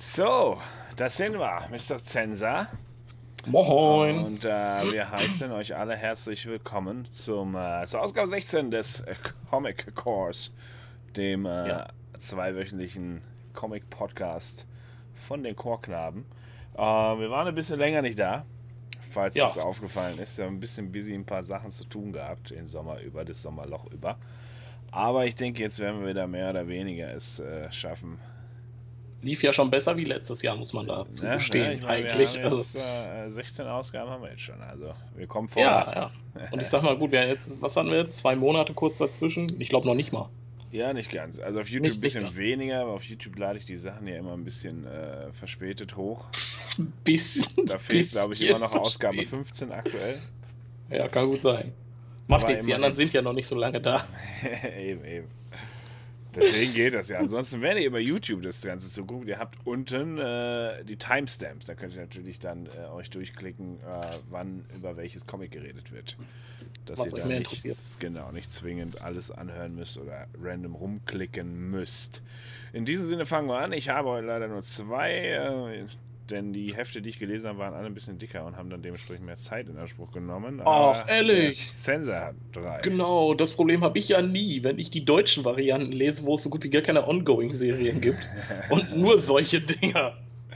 So, das sind wir, Mr. Zenser. Moin. Und wir heißen euch alle herzlich willkommen zur Ausgabe 16 des Comic Course, dem zweiwöchentlichen Comic-Podcast von den Chorknaben. Wir waren ein bisschen länger nicht da, falls es aufgefallen ist. Wir haben ein bisschen busy ein paar Sachen zu tun gehabt, den Sommer über, das Sommerloch über. Aber ich denke, jetzt werden wir wieder mehr oder weniger es schaffen. Lief ja schon besser wie letztes Jahr, muss man dazu gestehen. Eigentlich. Wir haben jetzt, 16 Ausgaben haben wir jetzt schon, also wir kommen vor. Ja. Und ich sag mal, gut, was hatten wir jetzt? 2 Monate kurz dazwischen? Ich glaube noch nicht mal. Ja, nicht ganz. Also auf YouTube ein bisschen weniger, aber auf YouTube lade ich die Sachen ja immer ein bisschen verspätet hoch. Da fehlt, glaube ich, immer noch Ausgabe 15 aktuell. Ja, kann gut sein. Macht nichts, die anderen sind ja noch nicht so lange da. Eben. Deswegen geht das ja. Ansonsten, wenn ihr über YouTube das Ganze so guckt, ihr habt unten die Timestamps. Da könnt ihr natürlich dann euch durchklicken, wann über welches Comic geredet wird. Dass was ihr euch mehr interessiert. Genau, nicht zwingend alles anhören müsst oder random rumklicken müsst. In diesem Sinne fangen wir an. Ich habe heute leider nur 2, denn die Hefte, die ich gelesen habe, waren alle ein bisschen dicker und haben dann dementsprechend mehr Zeit in Anspruch genommen. Ach, ehrlich? Der Zenser hat 3. Genau, das Problem habe ich ja nie, wenn ich die deutschen Varianten lese, wo es so gut wie gar keine Ongoing-Serien gibt. Und nur solche Dinger.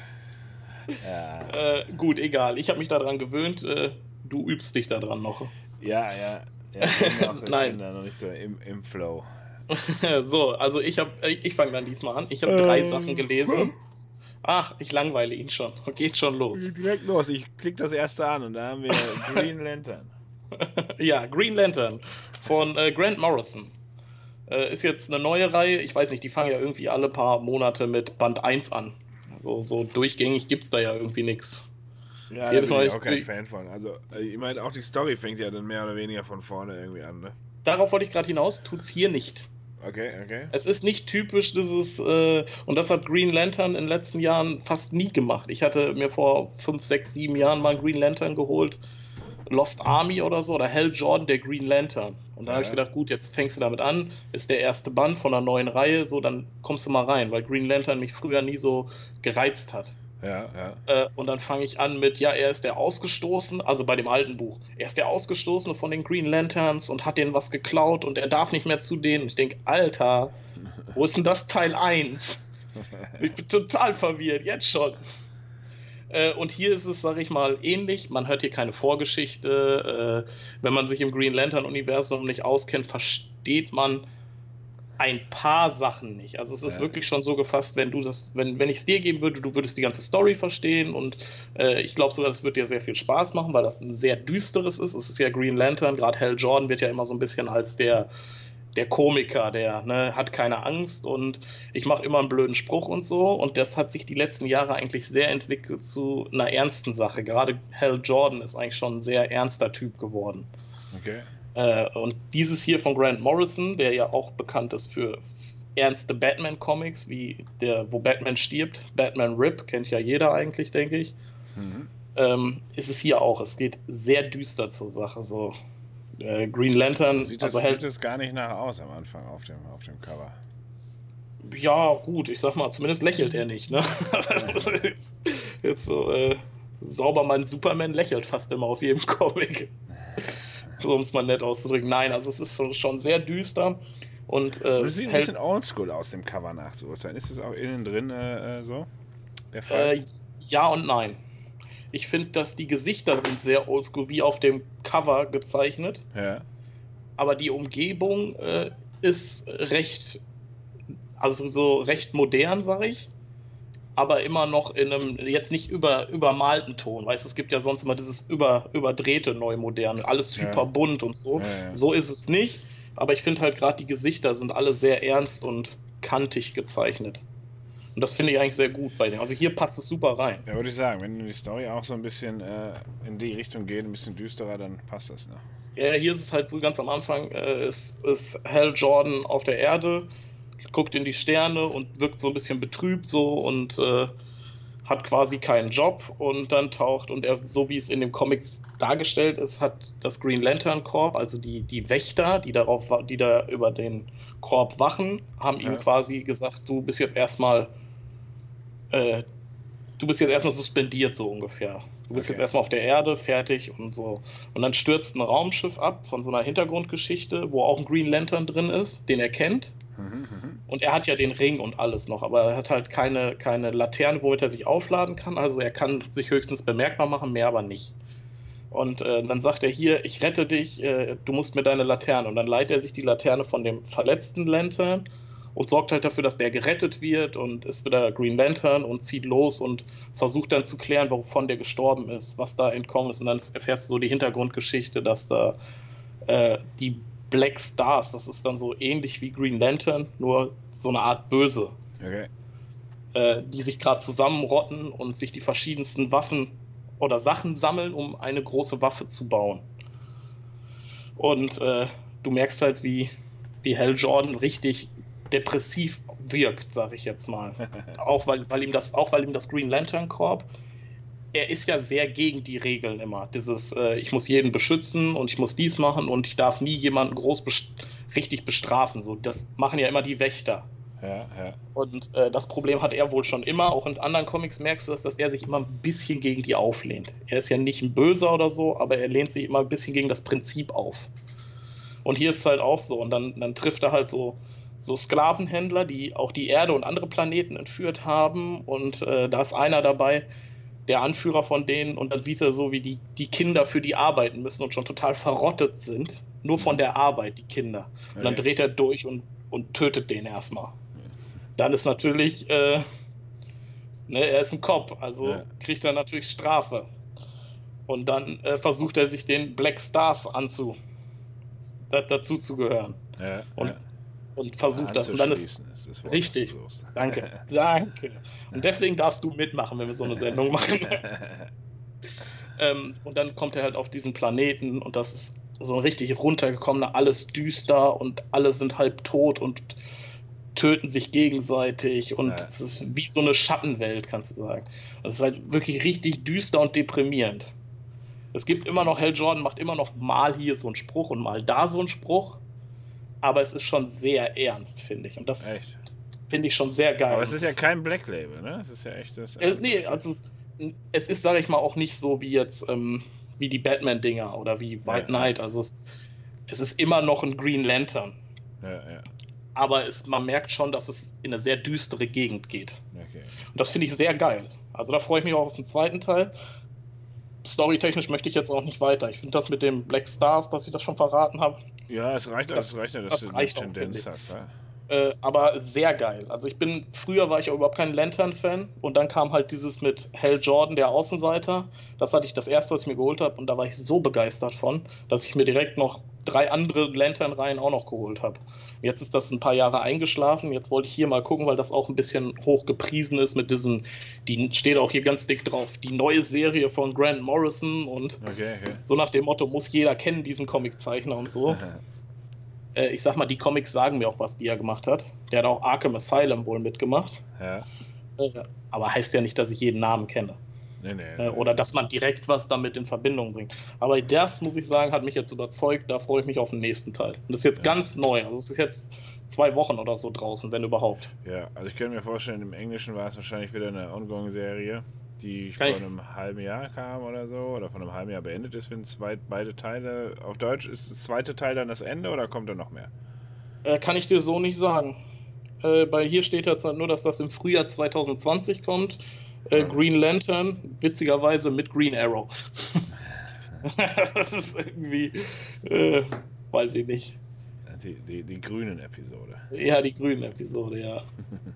Ja. Gut, egal. Ich habe mich daran gewöhnt. Du übst dich daran noch. Ja. Ich Nein. bin da noch nicht so im Flow. So, also ich fange dann diesmal an. Ich habe 3 Sachen gelesen. Ach, ich langweile ihn schon. Geht schon los. Direkt los. Ich klicke das erste an und da haben wir Green Lantern. Ja, Green Lantern von Grant Morrison. Ist jetzt eine neue Reihe. Ich weiß nicht, die fangen ja irgendwie alle paar Monate mit Band 1 an. Also so durchgängig gibt es da ja irgendwie nichts. Ja, da bin ich auch kein Fan von. Also, ich meine, auch die Story fängt ja dann mehr oder weniger von vorne irgendwie an, ne? Darauf wollte ich gerade hinaus, tut's hier nicht. Okay. Es ist nicht typisch dieses, und das hat Green Lantern in den letzten Jahren fast nie gemacht. Ich hatte mir vor 5, 6, 7 Jahren mal einen Green Lantern geholt, Lost Army oder so, oder Hal Jordan, der Green Lantern. Und da habe ich gedacht, gut, jetzt fängst du damit an, ist der erste Band von einer neuen Reihe, so, dann kommst du mal rein, weil Green Lantern mich früher nie so gereizt hat. Ja. Und dann fange ich an mit, er ist der Ausgestoßene, also bei dem alten Buch, er ist der Ausgestoßene von den Green Lanterns und hat denen was geklaut und er darf nicht mehr zu denen. Und ich denke, Alter, wo ist denn das Teil 1? Ich bin total verwirrt, jetzt schon. Und hier ist es, sag ich mal, ähnlich. Man hört hier keine Vorgeschichte. Wenn man sich im Green Lantern-Universum nicht auskennt, versteht man ein paar Sachen nicht. Also es ist wirklich schon so gefasst, wenn ich es dir geben würde, du würdest die ganze Story verstehen und ich glaube sogar, das wird dir sehr viel Spaß machen, weil das ein sehr düsteres ist. Es ist ja Green Lantern, gerade Hal Jordan wird ja immer so ein bisschen als der Komiker, der hat keine Angst und ich mache immer einen blöden Spruch und so und das hat sich die letzten Jahre eigentlich sehr entwickelt zu einer ernsten Sache. Gerade Hal Jordan ist eigentlich schon ein sehr ernster Typ geworden. Okay. Und dieses hier von Grant Morrison, der ja auch bekannt ist für ernste Batman-Comics, wie wo Batman stirbt, Batman Rip, kennt ja jeder eigentlich, denke ich, ist es hier auch. Es geht sehr düster zur Sache. So Green Lantern... Sieht es gar nicht nach aus am Anfang auf dem Cover. Ja, gut, ich sag mal, zumindest lächelt er nicht, ne? jetzt so, Saubermann Superman lächelt fast immer auf jedem Comic. Um es mal nett auszudrücken. Nein, also es ist schon sehr düster. Und es sieht ein bisschen oldschool aus dem Cover nach zu urteilen. Ist das auch innen drin so der Fall? Ja und nein. Ich finde, dass die Gesichter sind sehr oldschool, wie auf dem Cover gezeichnet. Ja. Aber die Umgebung ist recht modern, sag ich. Aber immer noch in einem, jetzt nicht übermalten Ton, weißt du, es gibt ja sonst immer dieses überdrehte Neumoderne, alles super bunt und so. Ja. So ist es nicht, aber ich finde halt gerade die Gesichter sind alle sehr ernst und kantig gezeichnet. Und das finde ich eigentlich sehr gut bei denen. Also hier passt es super rein. Ja, würde ich sagen, wenn die Story auch so ein bisschen in die Richtung geht, ein bisschen düsterer, dann passt das, ne? Ja, hier ist es halt so ganz am Anfang, ist Hal Jordan auf der Erde, guckt in die Sterne und wirkt so ein bisschen betrübt so und hat quasi keinen Job und dann taucht und er, so wie es in dem Comic dargestellt ist, hat das Green Lantern Corps, also die Wächter, die da über den Korb wachen, haben ihm quasi gesagt, du bist jetzt erstmal du bist jetzt erstmal suspendiert, so ungefähr. Du bist jetzt erstmal auf der Erde, fertig und so. Und dann stürzt ein Raumschiff ab von so einer Hintergrundgeschichte, wo auch ein Green Lantern drin ist, den er kennt. Und er hat ja den Ring und alles noch, aber er hat halt keine Laterne, womit er sich aufladen kann. Also er kann sich höchstens bemerkbar machen, mehr aber nicht. Und dann sagt er hier, ich rette dich, du musst mir deine Laterne. Und dann leiht er sich die Laterne von dem verletzten Lantern und sorgt halt dafür, dass der gerettet wird und ist wieder Green Lantern und zieht los und versucht dann zu klären, wovon der gestorben ist, was da entkommen ist. Und dann erfährst du so die Hintergrundgeschichte, dass da die Black Stars, das ist dann so ähnlich wie Green Lantern, nur so eine Art Böse. Okay. Die sich gerade zusammenrotten und sich die verschiedensten Waffen oder Sachen sammeln, um eine große Waffe zu bauen. Und du merkst halt, wie Hal Jordan richtig depressiv wirkt, sag ich jetzt mal. auch weil ihm das Green Lantern Corps, er ist ja sehr gegen die Regeln immer. Dieses, ich muss jeden beschützen und ich muss dies machen und ich darf nie jemanden richtig bestrafen. So, das machen ja immer die Wächter. Ja. Und das Problem hat er wohl schon immer. Auch in anderen Comics merkst du, dass er sich immer ein bisschen gegen die auflehnt. Er ist ja nicht ein Böser oder so, aber er lehnt sich immer ein bisschen gegen das Prinzip auf. Und hier ist es halt auch so. Und dann trifft er halt so Sklavenhändler, die auch die Erde und andere Planeten entführt haben. Und da ist einer dabei, der Anführer von denen. Und dann sieht er so, wie die Kinder für die arbeiten müssen und schon total verrottet sind. Nur von der Arbeit, die Kinder. Und dann dreht er durch und tötet den erstmal. Dann ist natürlich, er ist ein Cop, also kriegt er natürlich Strafe. Und dann versucht er sich den Black Stars dazu zu gehören. Und versucht das. Und dann ist das richtig. Danke. Und deswegen darfst du mitmachen, wenn wir so eine Sendung machen. Und dann kommt er halt auf diesen Planeten und das ist so ein richtig runtergekommener, alles düster und alle sind halb tot und töten sich gegenseitig und es ist wie so eine Schattenwelt, kannst du sagen. Es ist halt wirklich richtig düster und deprimierend. Es gibt immer noch, Hal Jordan macht immer noch mal hier so einen Spruch und mal da so einen Spruch, aber es ist schon sehr ernst, finde ich. Und das finde ich schon sehr geil. Aber es ist ja kein Black Label, ne? Es ist ja echt das. Nee, also es ist, sage ich mal, auch nicht so wie jetzt wie die Batman-Dinger oder wie White Knight. Also es ist immer noch ein Green Lantern. Aber man merkt schon, dass es in eine sehr düstere Gegend geht. Okay. Und das finde ich sehr geil. Also da freue ich mich auch auf den zweiten Teil. Storytechnisch möchte ich jetzt auch nicht weiter. Ich finde das mit dem Black Stars, dass ich das schon verraten habe. Ja, es reicht, dass du eine Tendenz hast. Ja? Aber sehr geil. Also früher war ich auch überhaupt kein Lantern-Fan und dann kam halt dieses mit Hal Jordan, der Außenseiter. Das hatte ich das erste, was ich mir geholt habe und da war ich so begeistert von, dass ich mir direkt noch 3 andere Lantern-Reihen auch noch geholt habe. Jetzt ist das ein paar Jahre eingeschlafen. Jetzt wollte ich hier mal gucken, weil das auch ein bisschen hoch gepriesen ist mit die steht auch hier ganz dick drauf, die neue Serie von Grant Morrison und so nach dem Motto, muss jeder kennen, diesen Comiczeichner und so. Ich sag mal, die Comics sagen mir auch was, die er gemacht hat. Der hat auch Arkham Asylum wohl mitgemacht. Ja. Aber heißt ja nicht, dass ich jeden Namen kenne. Nee. Oder dass man direkt was damit in Verbindung bringt. Aber das, muss ich sagen, hat mich jetzt überzeugt. Da freue ich mich auf den nächsten Teil. Und das ist jetzt ganz neu. Also es ist jetzt 2 Wochen oder so draußen, wenn überhaupt. Ja, also ich könnte mir vorstellen, im Englischen war es wahrscheinlich wieder eine Ongoing-Serie, die vor einem halben Jahr kam oder so, oder vor einem halben Jahr beendet ist, wenn beide Teile. Auf Deutsch ist das zweite Teil dann das Ende oder kommt da noch mehr? Kann ich dir so nicht sagen. Hier steht jetzt nur, dass das im Frühjahr 2020 kommt. Green Lantern, witzigerweise mit Green Arrow. Das ist irgendwie, weiß ich nicht. Die grünen Episode. Ja, die grünen Episode, ja.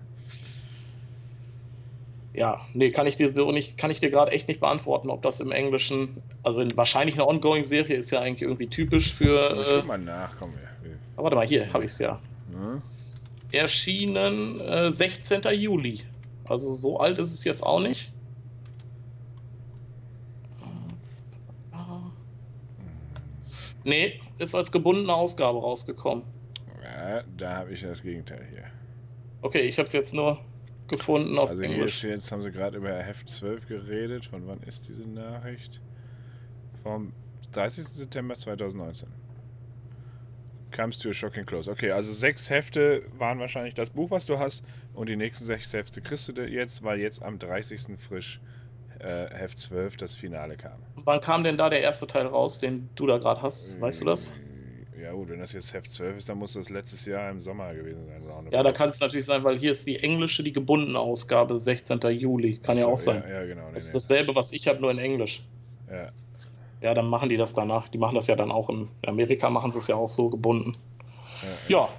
Ja, nee, kann ich dir gerade echt nicht beantworten, ob das im Englischen, also wahrscheinlich eine Ongoing-Serie ist ja eigentlich irgendwie typisch für. Ich guck mal nach, komm her. Warte mal, hier habe ich es ja. Erschienen 16. Juli. Also so alt ist es jetzt auch nicht. Nee, ist als gebundene Ausgabe rausgekommen. Ja, da habe ich das Gegenteil hier. Okay, ich habe es jetzt nur gefunden auf Englisch. Also hier ist jetzt, haben sie gerade über Heft 12 geredet. Von wann ist diese Nachricht? Vom 30. September 2019. Comes to a shocking close. Okay, also 6 Hefte waren wahrscheinlich das Buch, was du hast. Und die nächsten 6 Hefte kriegst du jetzt, weil jetzt am 30. frisch Heft 12 das Finale kam. Wann kam denn da der erste Teil raus, den du da gerade hast? Weißt du das? Ja gut, wenn das jetzt Heft 12 ist, dann muss das letztes Jahr im Sommer gewesen sein. Ja, da kann es natürlich sein, weil hier ist die englische, die gebundene Ausgabe, 16. Juli. Kann ja auch sein. Ja, genau. Das ist dasselbe, was ich habe, nur in Englisch. Ja. Ja, dann machen die das danach. Die machen das ja dann auch in Amerika, machen sie es ja auch so gebunden. Ja.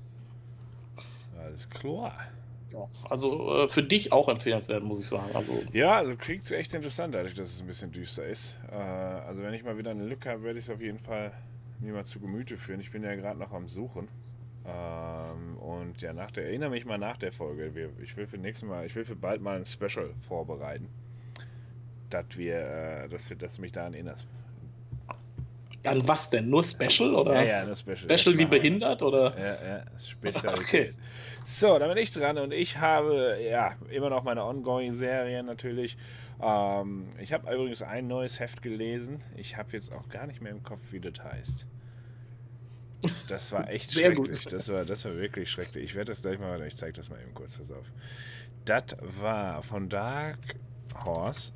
Alles klar. Ja, also für dich auch empfehlenswert, muss ich sagen. Also, ja, also klingt es echt interessant, dadurch, dass es ein bisschen düster ist. Also wenn ich mal wieder eine Lücke habe, werde ich es auf jeden Fall mir mal zu Gemüte führen. Ich bin ja gerade noch am Suchen. Und ja, erinnere mich mal nach der Folge. Ich will für bald mal ein Special vorbereiten. Dass du mich daran erinnerst. An was denn? Nur Special? Oder? Ja, nur Special. Special wie behindert? Oder? Ja, Spezial. Okay. So, da bin ich dran und ich habe ja immer noch meine Ongoing-Serie natürlich. Ich habe übrigens ein neues Heft gelesen. Ich habe jetzt auch gar nicht mehr im Kopf, wie das heißt. Das war echt Sehr schrecklich. gut. Das war wirklich schrecklich. Ich werde das gleich mal, ich zeige das mal eben kurz, pass auf. Das war von Dark Horse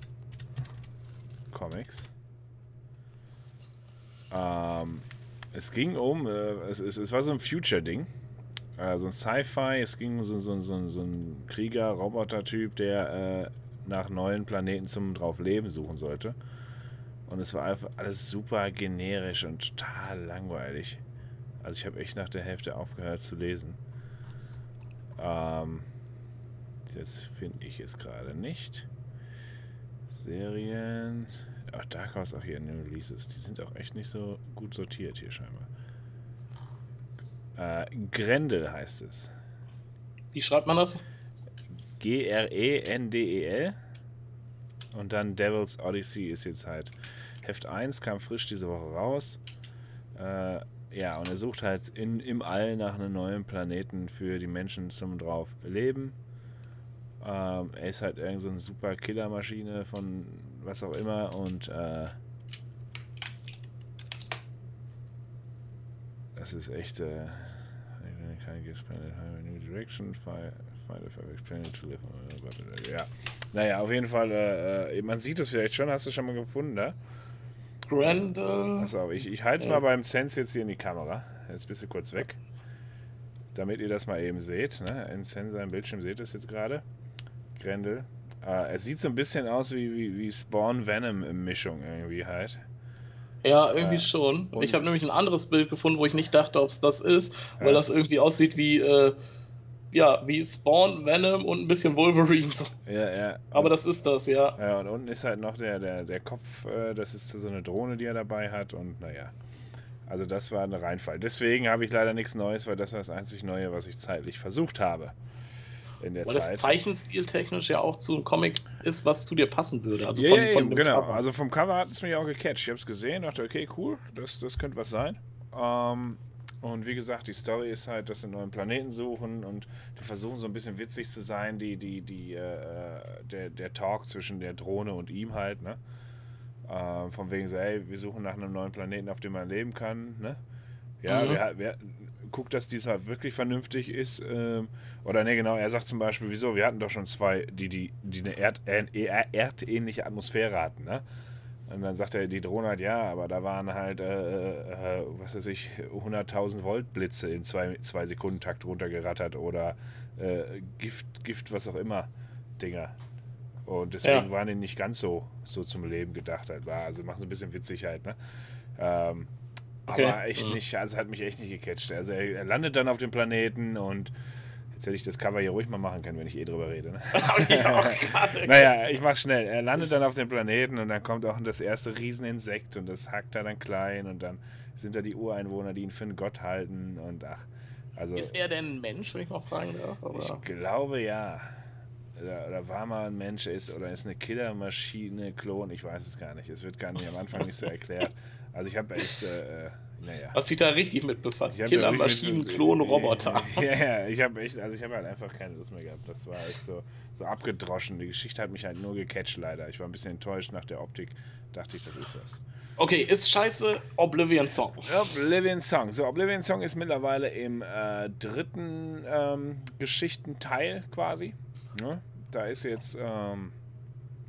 Comics. Es ging es war so ein Future-Ding. So ein Sci-Fi. Es ging um so einen Krieger-Roboter-Typ, der nach neuen Planeten zum Draufleben suchen sollte. Und es war einfach alles super generisch und total langweilig. Also ich habe echt nach der Hälfte aufgehört zu lesen. Jetzt finde ich es gerade nicht. Serien. Ach, Dark Horse auch hier in den Releases. Die sind auch echt nicht so gut sortiert hier scheinbar. Grendel heißt es. Wie schreibt man das? Grendel. Und dann Devil's Odyssey ist jetzt halt. Heft 1 kam frisch diese Woche raus. Ja, und er sucht halt im All nach einem neuen Planeten für die Menschen zum drauf leben. Er ist halt irgend so eine super Killermaschine von was auch immer und das ist echt New Direction, find a perfect planet to live on. Ja, naja, auf jeden Fall, man sieht es vielleicht schon, hast du schon mal gefunden, da? Grendel. Achso, ich halte es mal beim Sense jetzt hier in die Kamera. Jetzt bist du kurz weg. Damit ihr das mal eben seht. Ne? In Sense am Bildschirm seht ihr es jetzt gerade. Grendel. Es sieht so ein bisschen aus wie Spawn Venom Mischung irgendwie halt. Ja, irgendwie schon. Ich habe nämlich ein anderes Bild gefunden, wo ich nicht dachte, ob es das ist, weil das irgendwie aussieht wie Spawn, Venom und ein bisschen Wolverine. So. Ja. Aber das ist das, ja. Ja, und unten ist halt noch der Kopf, das ist so eine Drohne, die er dabei hat und naja. Also das war ein Reinfall. Deswegen habe ich leider nichts Neues, weil das war das einzig Neue, was ich zeitlich versucht habe. In der weil Zeit. Das Zeichenstil technisch ja auch zu einem Comic ist, was zu dir passen würde. Also von dem genau. Cover. Also vom Cover hat es mich auch gecatcht. Ich habe es gesehen, dachte, okay, cool, das könnte was sein. Und wie gesagt, die Story ist halt, dass sie einen neuen Planeten suchen und die versuchen so ein bisschen witzig zu sein, der Talk zwischen der Drohne und ihm halt, ne? Von wegen so, ey, wir suchen nach einem neuen Planeten, auf dem man leben kann, ne? Ja, guckt, dass diesmal wirklich vernünftig ist. Oder ne, genau, er sagt zum Beispiel, wieso, wir hatten doch schon zwei, die eine erdähnliche Atmosphäre hatten, ne? Und dann sagt er, die Drohne halt, ja, aber da waren halt, was weiß ich, 100.000 Volt Blitze in 2 Sekunden Takt runtergerattert oder Gift, was auch immer, Dinger. Und deswegen waren die nicht ganz so zum Leben gedacht halt war. Also machen so ein bisschen witzig halt, ne? Okay. Aber echt nicht, also hat mich echt nicht gecatcht. Also er landet dann auf dem Planeten und jetzt hätte ich das Cover hier ruhig mal machen können, wenn ich drüber rede. Ne? Naja, ich mach schnell. Er landet dann auf dem Planeten und dann kommt auch das erste Rieseninsekt und das hackt er dann klein und dann sind da die Ureinwohner, die ihn für einen Gott halten und ach. Also, ist er denn ein Mensch, wenn ich mal fragen darf? Oder? Ich glaube ja. Oder war mal ein Mensch oder ist eine Killermaschine, Klon, ich weiß es gar nicht. Es wird gar nicht am Anfang nicht so erklärt. Also ich habe echt, naja. Hast dich da richtig mit befasst? Killermaschinen, Klon, Roboter. Ja, ich habe halt einfach keine Lust mehr gehabt. Das war echt so abgedroschen. Die Geschichte hat mich halt nur gecatcht leider. Ich war ein bisschen enttäuscht nach der Optik. Dachte ich, das ist was. Okay, ist scheiße Oblivion Song. Oblivion Song. So, Oblivion Song ist mittlerweile im 3. Geschichtenteil quasi. Ne? Da ist jetzt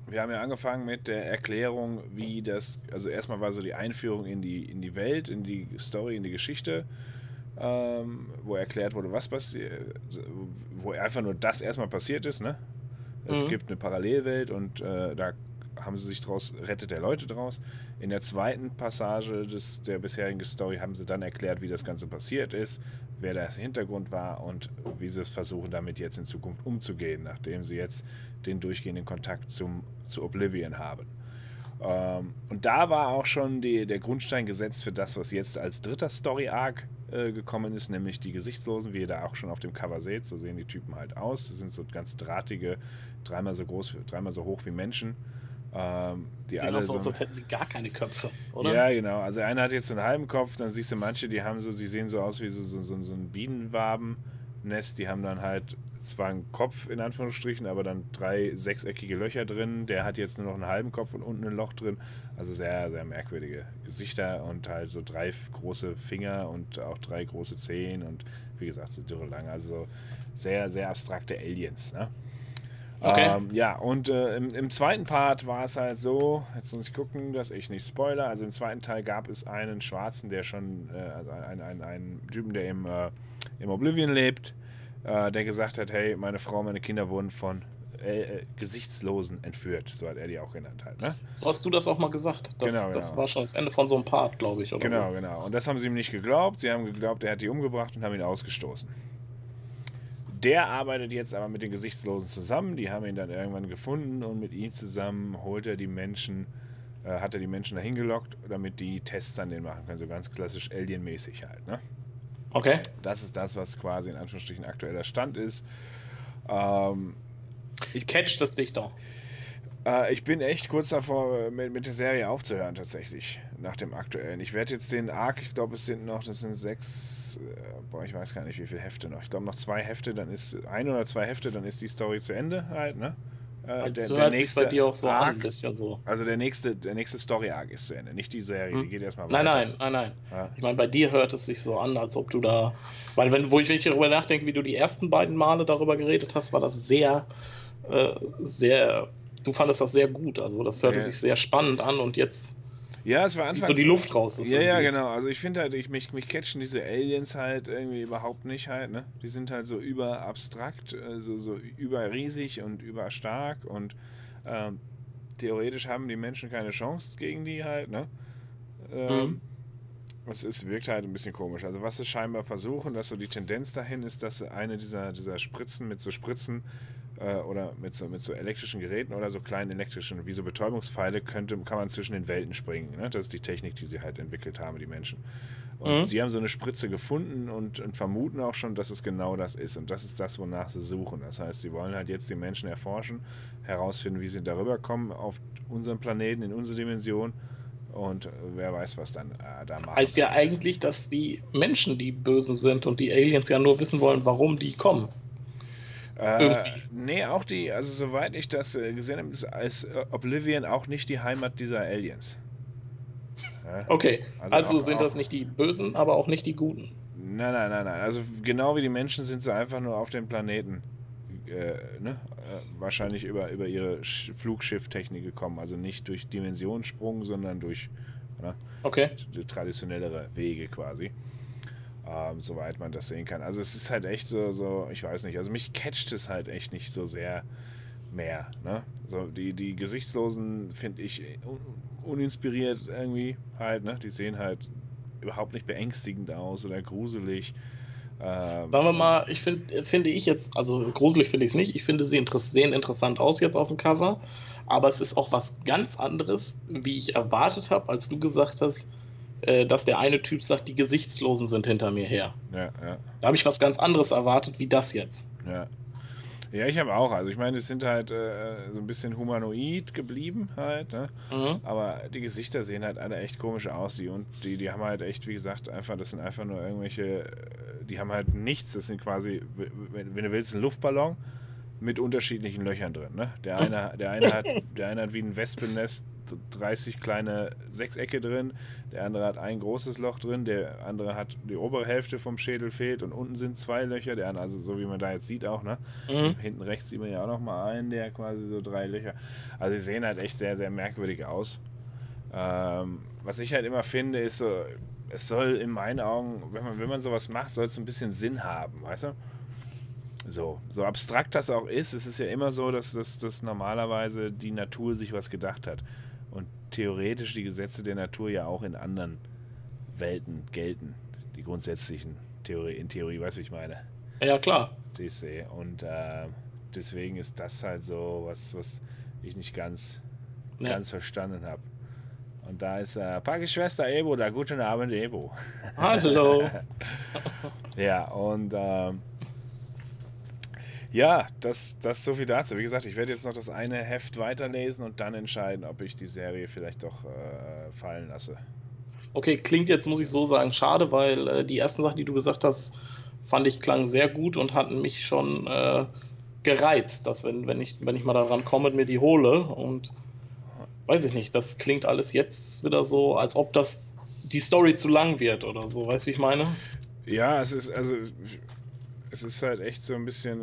Wir haben ja angefangen mit der Erklärung, wie das, also erstmal war so die Einführung in die Welt, in die Story, in die Geschichte, wo erklärt wurde, was passiert, wo einfach nur das erstmal passiert ist, ne? Es gibt eine Parallelwelt und da haben sie sich draus, rettet der Leute draus. In der zweiten Passage der bisherigen Story haben sie dann erklärt, wie das Ganze passiert ist, wer der Hintergrund war und wie sie es versuchen, damit jetzt in Zukunft umzugehen, nachdem sie jetzt den durchgehenden Kontakt zu Oblivion haben. Und da war auch schon der Grundstein gesetzt für das, was jetzt als dritter Story-Arc gekommen ist, nämlich die Gesichtslosen, wie ihr da auch schon auf dem Cover seht. So sehen die Typen halt aus. Das sind so ganz drahtige, dreimal so groß, dreimal so hoch wie Menschen. Die Sehen alle auch so aus, als hätten sie gar keine Köpfe, oder? Ja, genau. Also einer hat jetzt einen halben Kopf, dann siehst du manche, die haben so, sie sehen so aus wie so ein Bienenwabennest, die haben dann halt zwar einen Kopf in Anführungsstrichen, aber dann 3 sechseckige Löcher drin. Der hat jetzt nur noch einen halben Kopf und unten ein Loch drin. Also sehr, sehr merkwürdige Gesichter und halt so 3 große Finger und auch 3 große Zehen und wie gesagt so dürre lange. Also sehr, sehr abstrakte Aliens, ne? Okay. Ja, und im zweiten Part war es halt so, jetzt muss ich gucken, dass ich nicht spoiler, also im zweiten Teil gab es einen Schwarzen, der schon, also einen Typen, der im Oblivion lebt, der gesagt hat, hey, meine Frau, meine Kinder wurden von Gesichtslosen entführt, so hat er die auch genannt halt, ne? So hast du das auch mal gesagt. Das war schon das Ende von so einem Part, glaube ich, oder Genau, so. genau. Und das haben sie ihm nicht geglaubt, sie haben geglaubt, er hat die umgebracht und haben ihn ausgestoßen. Der arbeitet jetzt aber mit den Gesichtslosen zusammen. Die haben ihn dann irgendwann gefunden und mit ihm zusammen hat er die Menschen dahin gelockt, damit die Tests an denen machen können. So ganz klassisch Alien-mäßig halt. Ne? Okay. Das ist das, was quasi in Anführungsstrichen aktueller Stand ist. Catcht das dich doch. Ich bin echt kurz davor, mit der Serie aufzuhören, tatsächlich, nach dem aktuellen. Ich werde jetzt den Arc, ich glaube, das sind 6, ich weiß gar nicht, wie viele Hefte noch. Ich glaube, noch 2 Hefte, dann ist 1 oder 2 Hefte, dann ist die Story zu Ende halt, ne? Das hört sich bei dir auch so an, ist ja so. Also der nächste Story-Arc ist zu Ende, nicht die Serie, die geht erstmal weiter. Nein. Ja. Ich meine, bei dir hört es sich so an, als ob du da. Weil, wenn ich darüber nachdenke, wie du die ersten beiden Male darüber geredet hast, war das sehr. Du fandest das sehr gut. Also, das hörte sich sehr spannend an und jetzt. Ja, es war anfangs so die Luft raus ist. Ja, genau. Also ich finde halt, mich catchen diese Aliens halt irgendwie überhaupt nicht halt, ne? Die sind halt so überabstrakt, so überriesig und überstark und theoretisch haben die Menschen keine Chance gegen die halt, ne? Es wirkt halt ein bisschen komisch. Also was sie scheinbar versuchen, dass so die Tendenz dahin ist, dass eine dieser Spritzen mit so Spritzen oder mit so elektrischen Geräten oder so kleinen elektrischen, wie so Betäubungspfeile, kann man zwischen den Welten springen. Ne? Das ist die Technik, die sie halt entwickelt haben, die Menschen. Und sie haben so eine Spritze gefunden und vermuten auch schon, dass es genau das ist. Und das ist das, wonach sie suchen. Das heißt, sie wollen halt jetzt die Menschen erforschen, herausfinden, wie sie darüber kommen auf unseren Planeten, in unsere Dimension. Und wer weiß, was dann da machen. Heißt ja eigentlich, dass die Menschen die Bösen sind und die Aliens ja nur wissen wollen, warum die kommen. Nee, auch also soweit ich das gesehen habe, ist Oblivion auch nicht die Heimat dieser Aliens. Ja? Okay, also sind auch, das nicht die Bösen, aber auch nicht die Guten. Nein. Also genau wie die Menschen sind sie einfach nur auf dem Planeten. Wahrscheinlich über ihre Flugschifftechnik gekommen. Also nicht durch Dimensionssprung, sondern durch traditionellere Wege quasi. Soweit man das sehen kann. Also es ist halt echt so, ich weiß nicht, also mich catcht es halt echt nicht so sehr mehr. Ne? So, die Gesichtslosen finde ich uninspiriert irgendwie halt, ne? Die sehen halt überhaupt nicht beängstigend aus oder gruselig. Sagen wir mal, finde ich jetzt, also gruselig finde ich es nicht, ich finde sie sehen interessant aus jetzt auf dem Cover, aber es ist auch was ganz anderes, wie ich erwartet habe, als du gesagt hast, dass der eine Typ sagt, die Gesichtslosen sind hinter mir her. Ja. Da habe ich was ganz anderes erwartet, wie das jetzt. Ja, ich habe auch. Also ich meine, es sind halt so ein bisschen humanoid geblieben halt, ne? Aber die Gesichter sehen halt alle echt komisch aus. Und die haben halt echt, wie gesagt, das sind einfach nur irgendwelche, die haben halt nichts. Das sind quasi, wenn du willst, ein Luftballon mit unterschiedlichen Löchern drin, ne? Der eine hat wie ein Wespennest 30 kleine Sechsecke drin, der andere hat ein großes Loch drin, der andere hat die obere Hälfte vom Schädel fehlt und unten sind 2 Löcher, der andere, also so wie man da jetzt sieht auch, ne? Hinten rechts sieht man ja auch noch mal einen, der quasi so 3 Löcher, also sie sehen halt echt sehr, sehr merkwürdig aus. Was ich halt immer finde, ist so, es soll in meinen Augen, wenn man sowas macht, soll es ein bisschen Sinn haben, weißt du? So abstrakt das auch ist, es ist ja immer so, dass normalerweise die Natur sich was gedacht hat. Und theoretisch die Gesetze der Natur ja auch in anderen Welten gelten. Die grundsätzlichen in Theorie, weißt du, wie ich meine? Ja, klar. Und deswegen ist das halt so, was ich nicht ganz verstanden habe. Und da ist Pakis Schwester Ebo da. Guten Abend, Ebo. Hallo. Ja, und ja, das so viel dazu. Wie gesagt, ich werde jetzt noch das eine Heft weiterlesen und dann entscheiden, ob ich die Serie vielleicht doch fallen lasse. Okay, klingt jetzt, muss ich so sagen, schade, weil die ersten Sachen, die du gesagt hast, fand ich klangen sehr gut und hatten mich schon gereizt, dass wenn ich mal daran komme, mir die hole und weiß ich nicht, das klingt alles jetzt wieder so, als ob die Story zu lang wird oder so, weißt du, wie ich meine? Ja, es ist halt echt so ein bisschen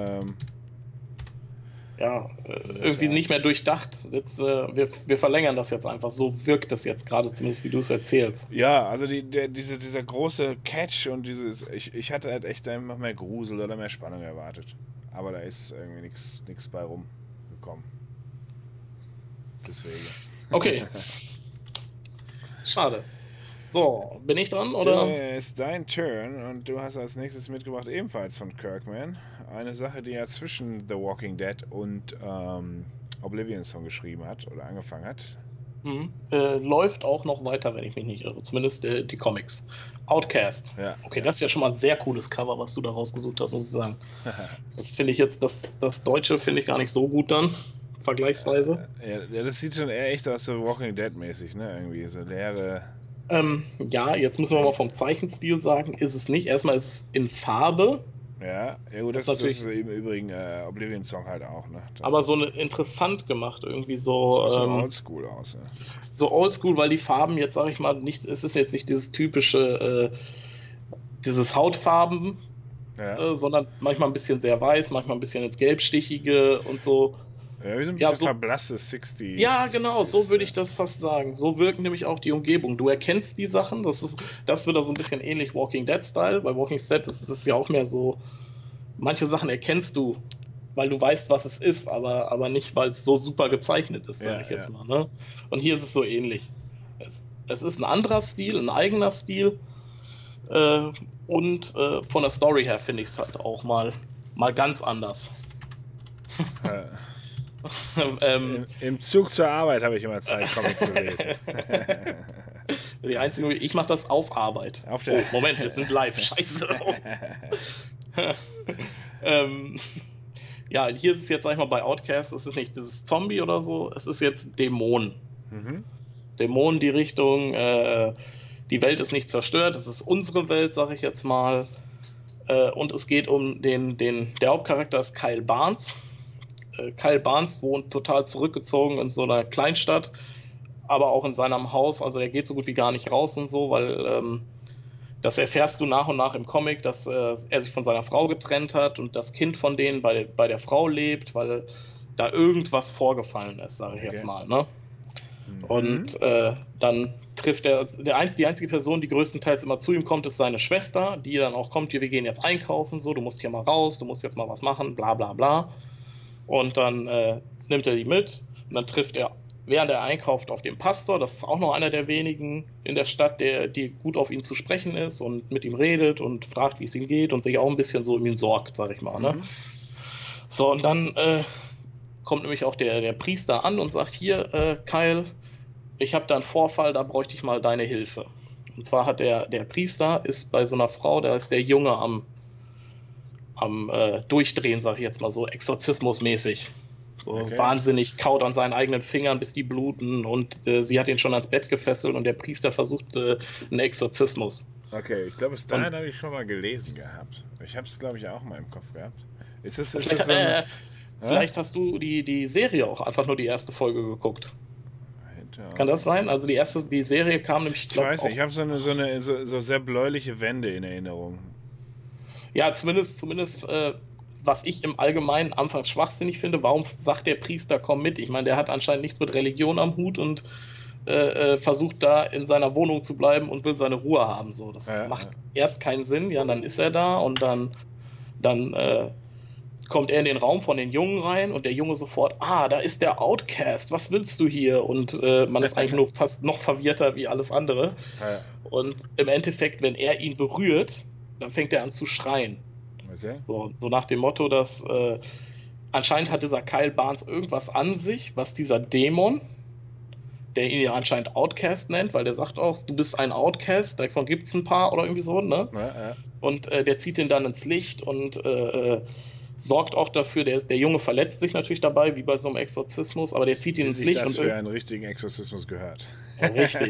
irgendwie nicht mehr durchdacht. Jetzt, wir verlängern das jetzt einfach. So wirkt das jetzt gerade, zumindest wie du es erzählst. Ja, also dieser große Catch und ich hatte halt echt einfach mehr Grusel oder mehr Spannung erwartet. Aber da ist irgendwie nichts bei rumgekommen. Deswegen. Okay. Schade. So, bin ich dran, oder? Das ist dein Turn und du hast als nächstes mitgebracht, ebenfalls von Kirkman, eine Sache, die er zwischen The Walking Dead und Oblivion Song geschrieben hat oder angefangen hat. Läuft auch noch weiter, wenn ich mich nicht irre. Zumindest die Comics. Outcast. Ja, okay, das ist ja schon mal ein sehr cooles Cover, was du da rausgesucht hast, muss ich sagen. Das finde ich jetzt, das Deutsche finde ich gar nicht so gut dann, vergleichsweise. Ja, das sieht schon eher echt aus so Walking Dead mäßig, ne? Irgendwie so leere... ja, jetzt müssen wir mal vom Zeichenstil sagen, ist es nicht. Erstmal ist es in Farbe. Ja gut, das ist im Übrigen Oblivion Song halt auch, ne? Aber so interessant gemacht, irgendwie so. So oldschool aus, ja. So oldschool, weil die Farben jetzt, sag ich mal, nicht, es ist jetzt nicht dieses typische, dieses Hautfarben, sondern manchmal ein bisschen sehr weiß, manchmal ein bisschen ins Gelbstichige und so. Ja, wie so ein bisschen verblasstes 60s. Ja, genau, so würde ich das fast sagen. So wirkt nämlich auch die Umgebung. Du erkennst die Sachen, das wird so ein bisschen ähnlich Walking Dead-Style. Bei Walking Dead ist es ja auch mehr so, manche Sachen erkennst du, weil du weißt, was es ist, aber nicht, weil es so super gezeichnet ist, sage ich jetzt mal. Ne? Und hier ist es so ähnlich. Es ist ein anderer Stil, ein eigener Stil. Und von der Story her finde ich es halt auch mal ganz anders. Im Zug zur Arbeit habe ich immer Zeit, Comics zu lesen. Die einzige, ich mache das auf Arbeit. Moment, wir sind live. Scheiße. Ja, hier ist es jetzt, sag ich mal, bei Outcast, es ist nicht dieses Zombie oder so, es ist jetzt Dämonen. Dämonen, die Richtung, die Welt ist nicht zerstört, es ist unsere Welt, sag ich jetzt mal. Und es geht um der Hauptcharakter ist Kyle Barnes. Kyle Barnes wohnt total zurückgezogen in so einer Kleinstadt, aber auch in seinem Haus, also er geht so gut wie gar nicht raus und so, weil das erfährst du nach und nach im Comic, dass er sich von seiner Frau getrennt hat und das Kind von denen bei der Frau lebt, weil da irgendwas vorgefallen ist, sage ich jetzt mal. Ne? Und dann trifft die einzige Person, die größtenteils immer zu ihm kommt, ist seine Schwester, die dann auch kommt, wir gehen jetzt einkaufen, so, du musst hier mal raus, du musst jetzt mal was machen, bla bla bla. Und dann nimmt er die mit und dann trifft er, während er einkauft, auf den Pastor. Das ist auch noch einer der wenigen in der Stadt, die gut auf ihn zu sprechen ist und mit ihm redet und fragt, wie es ihm geht und sich auch ein bisschen so um ihn sorgt, sag ich mal. Ne? So, und dann kommt nämlich auch der Priester an und sagt, hier, Kyle, ich habe da einen Vorfall, da bräuchte ich mal deine Hilfe. Und zwar hat der Priester ist bei so einer Frau, da ist der Junge am Durchdrehen, sag ich jetzt mal so, exorzismusmäßig. So wahnsinnig, kaut an seinen eigenen Fingern, bis die bluten und sie hat ihn schon ans Bett gefesselt und der Priester versucht einen Exorzismus. Okay, ich glaube, bis dahin habe ich schon mal gelesen gehabt. Ich habe es, glaube ich, auch mal im Kopf gehabt. Vielleicht hast du die Serie auch einfach nur die erste Folge geguckt. Kann das sein? Also die Serie kam nämlich, ich weiß nicht, ich habe so sehr bläuliche Wände in Erinnerung. Ja, zumindest was ich im Allgemeinen anfangs schwachsinnig finde, warum sagt der Priester, komm mit? Ich meine, der hat anscheinend nichts mit Religion am Hut und versucht da in seiner Wohnung zu bleiben und will seine Ruhe haben. So, das macht erst keinen Sinn. Ja, dann ist er da und dann kommt er in den Raum von den Jungen rein und der Junge sofort, da ist der Outcast, was willst du hier? Und man ist eigentlich nur fast noch verwirrter wie alles andere. Ja. Und im Endeffekt, wenn er ihn berührt, dann fängt er an zu schreien. Okay. So nach dem Motto, dass anscheinend hat dieser Kyle Barnes irgendwas an sich, was dieser Dämon, der ihn ja anscheinend Outcast nennt, weil der sagt auch, du bist ein Outcast, davon gibt es ein paar oder irgendwie so, ne? Ja. Und der zieht ihn dann ins Licht und sorgt auch dafür, der Junge verletzt sich natürlich dabei, wie bei so einem Exorzismus, aber der zieht ihn ins Licht. Das für einen richtigen Exorzismus gehört. Richtig.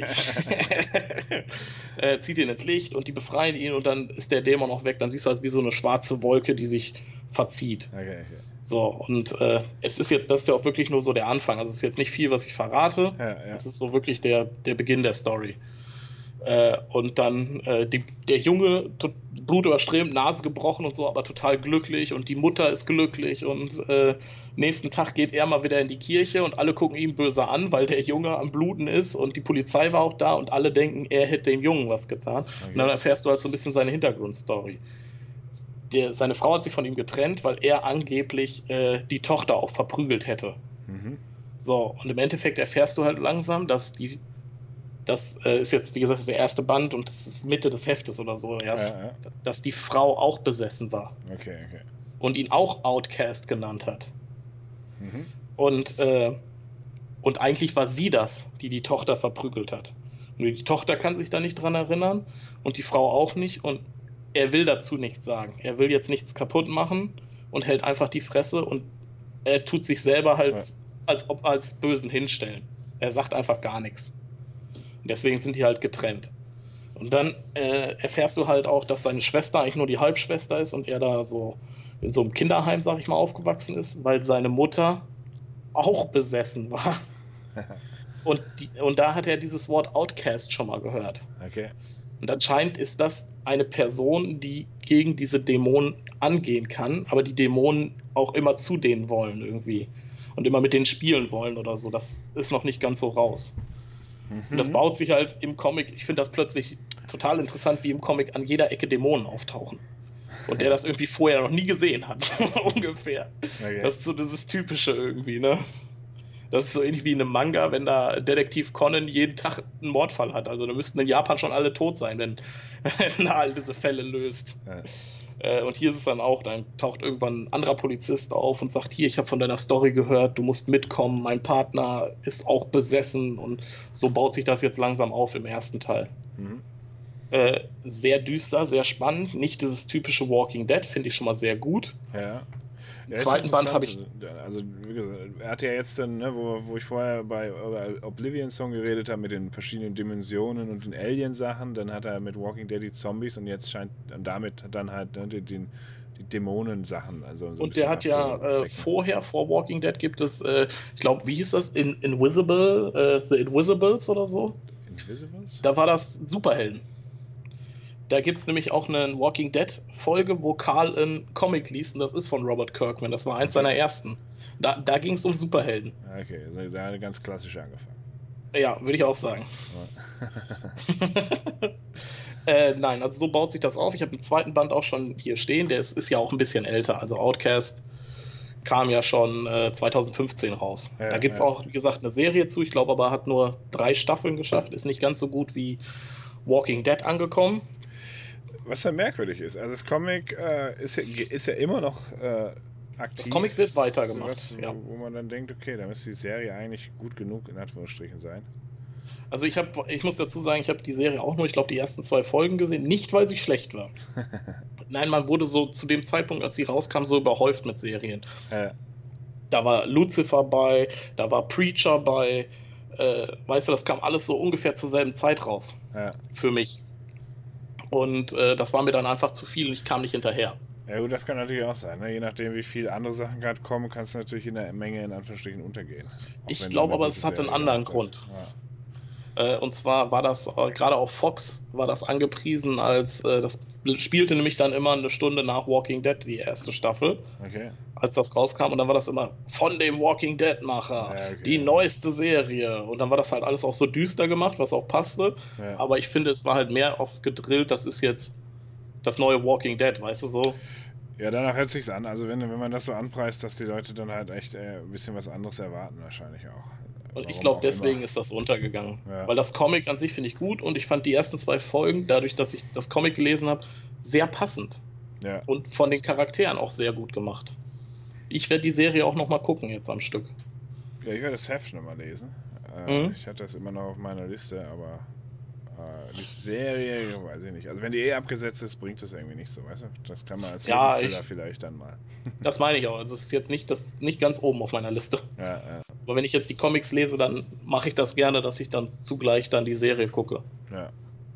Zieht ihn ins Licht und die befreien ihn und dann ist der Dämon auch weg. Dann siehst du das wie so eine schwarze Wolke, die sich verzieht. Okay. So, und das ist ja auch wirklich nur so der Anfang. Also es ist jetzt nicht viel, was ich verrate. Ja. Das ist so wirklich der Beginn der Story. Und dann der Junge, blutüberströmt, Nase gebrochen und so, aber total glücklich und die Mutter ist glücklich und nächsten Tag geht er mal wieder in die Kirche und alle gucken ihn böse an, weil der Junge am Bluten ist und die Polizei war auch da und alle denken, er hätte dem Jungen was getan. Okay. Und dann erfährst du halt so ein bisschen seine Hintergrundstory. Seine Frau hat sich von ihm getrennt, weil er angeblich die Tochter auch verprügelt hätte. Mhm. So, und im Endeffekt erfährst du halt langsam, dass das ist jetzt, wie gesagt, der erste Band und das ist Mitte des Heftes oder so erst, dass die Frau auch besessen war. Okay. Und ihn auch Outcast genannt hat. Mhm. Und eigentlich war sie das, die Tochter verprügelt hat. Nur die Tochter kann sich da nicht dran erinnern und die Frau auch nicht und er will dazu nichts sagen. Er will jetzt nichts kaputt machen und hält einfach die Fresse und er tut sich selber halt als Bösen hinstellen. Er sagt einfach gar nichts. Und deswegen sind die halt getrennt. Und dann erfährst du halt auch, dass seine Schwester eigentlich nur die Halbschwester ist und er da so in so einem Kinderheim, sag ich mal, aufgewachsen ist, weil seine Mutter auch besessen war. Und da hat er dieses Wort Outcast schon mal gehört. Okay. Und anscheinend ist das eine Person, die gegen diese Dämonen angehen kann, aber die Dämonen auch immer zu denen wollen irgendwie. Und immer mit denen spielen wollen oder so. Das ist noch nicht ganz so raus. Und das baut sich halt im Comic, ich finde das plötzlich total interessant, wie im Comic an jeder Ecke Dämonen auftauchen. Und der das irgendwie vorher noch nie gesehen hat, ungefähr. Okay. Das ist so dieses Typische irgendwie, ne? Das ist so ähnlich wie in einem Manga, wenn da Detektiv Conan jeden Tag einen Mordfall hat. Also da müssten in Japan schon alle tot sein, wenn er all diese Fälle löst. Ja. Und hier ist es dann auch, dann taucht irgendwann ein anderer Polizist auf und sagt, hier, ich habe von deiner Story gehört, du musst mitkommen, mein Partner ist auch besessen und so baut sich das jetzt langsam auf im ersten Teil. Mhm. Sehr düster, sehr spannend, nicht dieses typische Walking Dead, finde ich schon mal sehr gut. Ja. Im zweiten Band habe ich... Also, wie gesagt, er hat ja jetzt dann, ne, wo ich vorher bei Oblivion Song geredet habe, mit den verschiedenen Dimensionen und den Alien-Sachen, dann hat er mit Walking Dead die Zombies und jetzt scheint damit dann halt die Dämonen-Sachen. Also so und der hat ja vor Walking Dead gibt es, ich glaube, wie hieß das? Invisible, The Invisibles oder so? Invisibles? Da war das Superhelden. Da gibt es nämlich auch eine Walking Dead-Folge, wo Carl einen Comic liest und das ist von Robert Kirkman. Das war eins seiner ersten. Da ging es um Superhelden. Okay, also da hat er ganz klassisch angefangen. Ja, würde ich auch sagen. Nein, also so baut sich das auf. Ich habe den zweiten Band auch schon hier stehen. Der ist ja auch ein bisschen älter. Also Outcast kam ja schon 2015 raus. Ja, da gibt es auch, wie gesagt, eine Serie zu. Ich glaube aber, hat nur 3 Staffeln geschafft. Ist nicht ganz so gut wie Walking Dead angekommen. Was ja merkwürdig ist. Also das Comic ist ja immer noch aktiv. Das Comic wird weitergemacht. Wo man dann denkt, okay, da müsste die Serie eigentlich gut genug in Anführungsstrichen sein. Also ich muss dazu sagen, ich habe die Serie auch nur, ich glaube, die ersten 2 Folgen gesehen. Nicht, weil sie schlecht war. Nein, man wurde so zu dem Zeitpunkt, als sie rauskam, so überhäuft mit Serien. Da war Lucifer bei, da war Preacher bei. Weißt du, das kam alles so ungefähr zur selben Zeit raus. Für mich. Und das war mir dann einfach zu viel und ich kam nicht hinterher. Ja gut, das kann natürlich auch sein. Ne? Je nachdem, wie viele andere Sachen gerade kommen, kann es natürlich in der Menge in Anführungsstrichen untergehen. Auch Ich wenn du glaube eine aber, gute es hat einen Serie anderen gemacht hast. Grund. Ja. Und zwar war das, gerade auf Fox, war das angepriesen als, das spielte nämlich dann immer eine Stunde nach Walking Dead, die erste Staffel, Okay. als das rauskam. Und dann war das immer von dem Walking Dead-Macher, Ja, okay. die neueste Serie. Und dann war das halt alles auch so düster gemacht, was auch passte. Ja. Aber ich finde, es war halt mehr auf gedrillt, das ist jetzt das neue Walking Dead, weißt du so? Ja, danach hört sich's an. Also wenn man das so anpreist, dass die Leute dann halt echt ein bisschen was anderes erwarten, wahrscheinlich auch. Und ich Warum glaube, auch deswegen immer. ist das untergegangen. Ja. Weil das Comic an sich finde ich gut und ich fand die ersten 2 Folgen, dadurch, dass ich das Comic gelesen habe, sehr passend. Ja. Und von den Charakteren auch sehr gut gemacht. Ich werde die Serie auch nochmal gucken jetzt am Stück. Ja, ich werde das Heft nochmal lesen. Mhm. Ich hatte das immer noch auf meiner Liste, aber die Serie, weiß ich nicht. Also wenn die eh abgesetzt ist, bringt das irgendwie nicht so, weißt du? Das kann man als Ja, Filler vielleicht dann mal. das meine ich auch. Also es ist jetzt nicht ganz oben auf meiner Liste. Ja, ja, Aber wenn ich jetzt die Comics lese, dann mache ich das gerne, dass ich dann zugleich dann die Serie gucke. ja.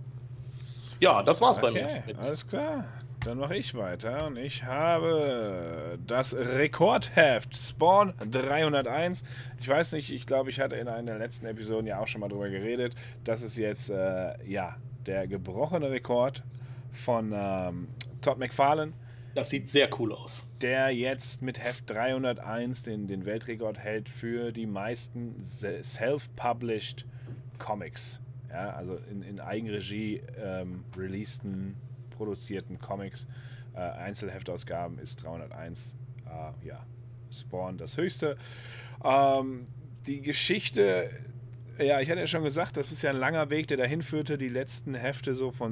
Ja, das war's bei mir. Okay, alles klar. Dann mache ich weiter und ich habe das Rekordheft Spawn 301. Ich weiß nicht, ich glaube, ich hatte in einer der letzten Episoden ja auch schon mal drüber geredet. Das ist jetzt ja der gebrochene Rekord von Todd McFarlane, Das sieht sehr cool aus. der jetzt mit Heft 301 den Weltrekord hält für die meisten self-published Comics. Ja, also in Eigenregie releaseden, produzierten Comics. Einzelheftausgaben ist 301. Ja, Spawn das höchste. Die Geschichte, ja, ich hatte ja schon gesagt, das ist ja ein langer Weg, der dahin führte. Die letzten Hefte so von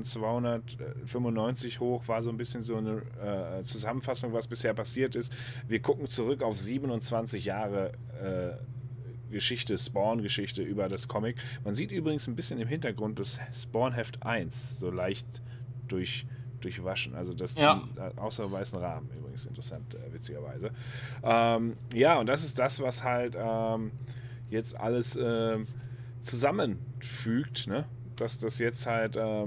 295 hoch war so ein bisschen so eine Zusammenfassung, was bisher passiert ist. Wir gucken zurück auf 27 Jahre Geschichte, Spawn-Geschichte über das Comic. Man sieht übrigens ein bisschen im Hintergrund das Spawn-Heft 1, so leicht durchwaschen. Also das außer weißen Rahmen übrigens interessant, witzigerweise. Ja, und das ist das, was halt jetzt alles zusammenfügt, ne? Dass das jetzt halt, ja,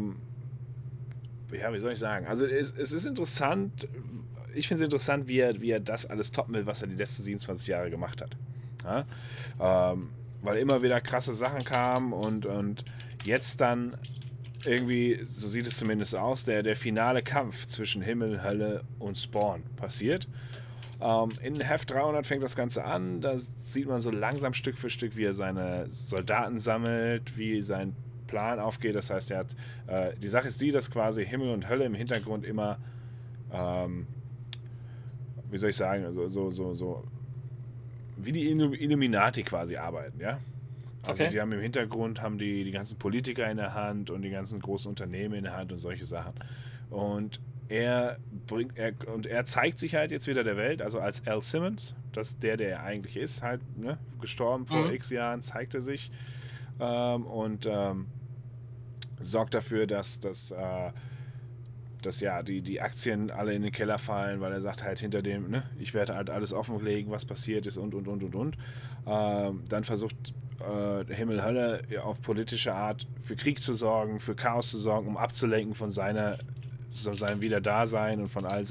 wie soll ich sagen? Also es ist interessant, ich finde es interessant, wie er das alles toppen will, was er die letzten 27 Jahre gemacht hat. Ja? Weil immer wieder krasse Sachen kamen und jetzt dann irgendwie, so sieht es zumindest aus, der finale Kampf zwischen Himmel, Hölle und Spawn passiert. In Heft 300 fängt das Ganze an, da sieht man so langsam Stück für Stück, wie er seine Soldaten sammelt, wie sein Plan aufgeht. Das heißt, er hat, die Sache ist die, dass quasi Himmel und Hölle im Hintergrund immer, wie soll ich sagen, so wie die Illuminati quasi arbeiten, ja. Also Okay. die haben im Hintergrund haben die ganzen Politiker in der Hand und die ganzen großen Unternehmen in der Hand und solche Sachen. Und er zeigt sich halt jetzt wieder der Welt, also als Al Simmons, der er eigentlich ist, halt, ne, gestorben vor X Jahren, zeigt er sich und sorgt dafür, dass ja die Aktien alle in den Keller fallen, weil er sagt halt hinter dem, ne, ich werde halt alles offenlegen, was passiert ist und. Dann versucht Himmel Hölle auf politische Art für Krieg zu sorgen, für Chaos zu sorgen, um abzulenken von seinem Wiederdasein und von all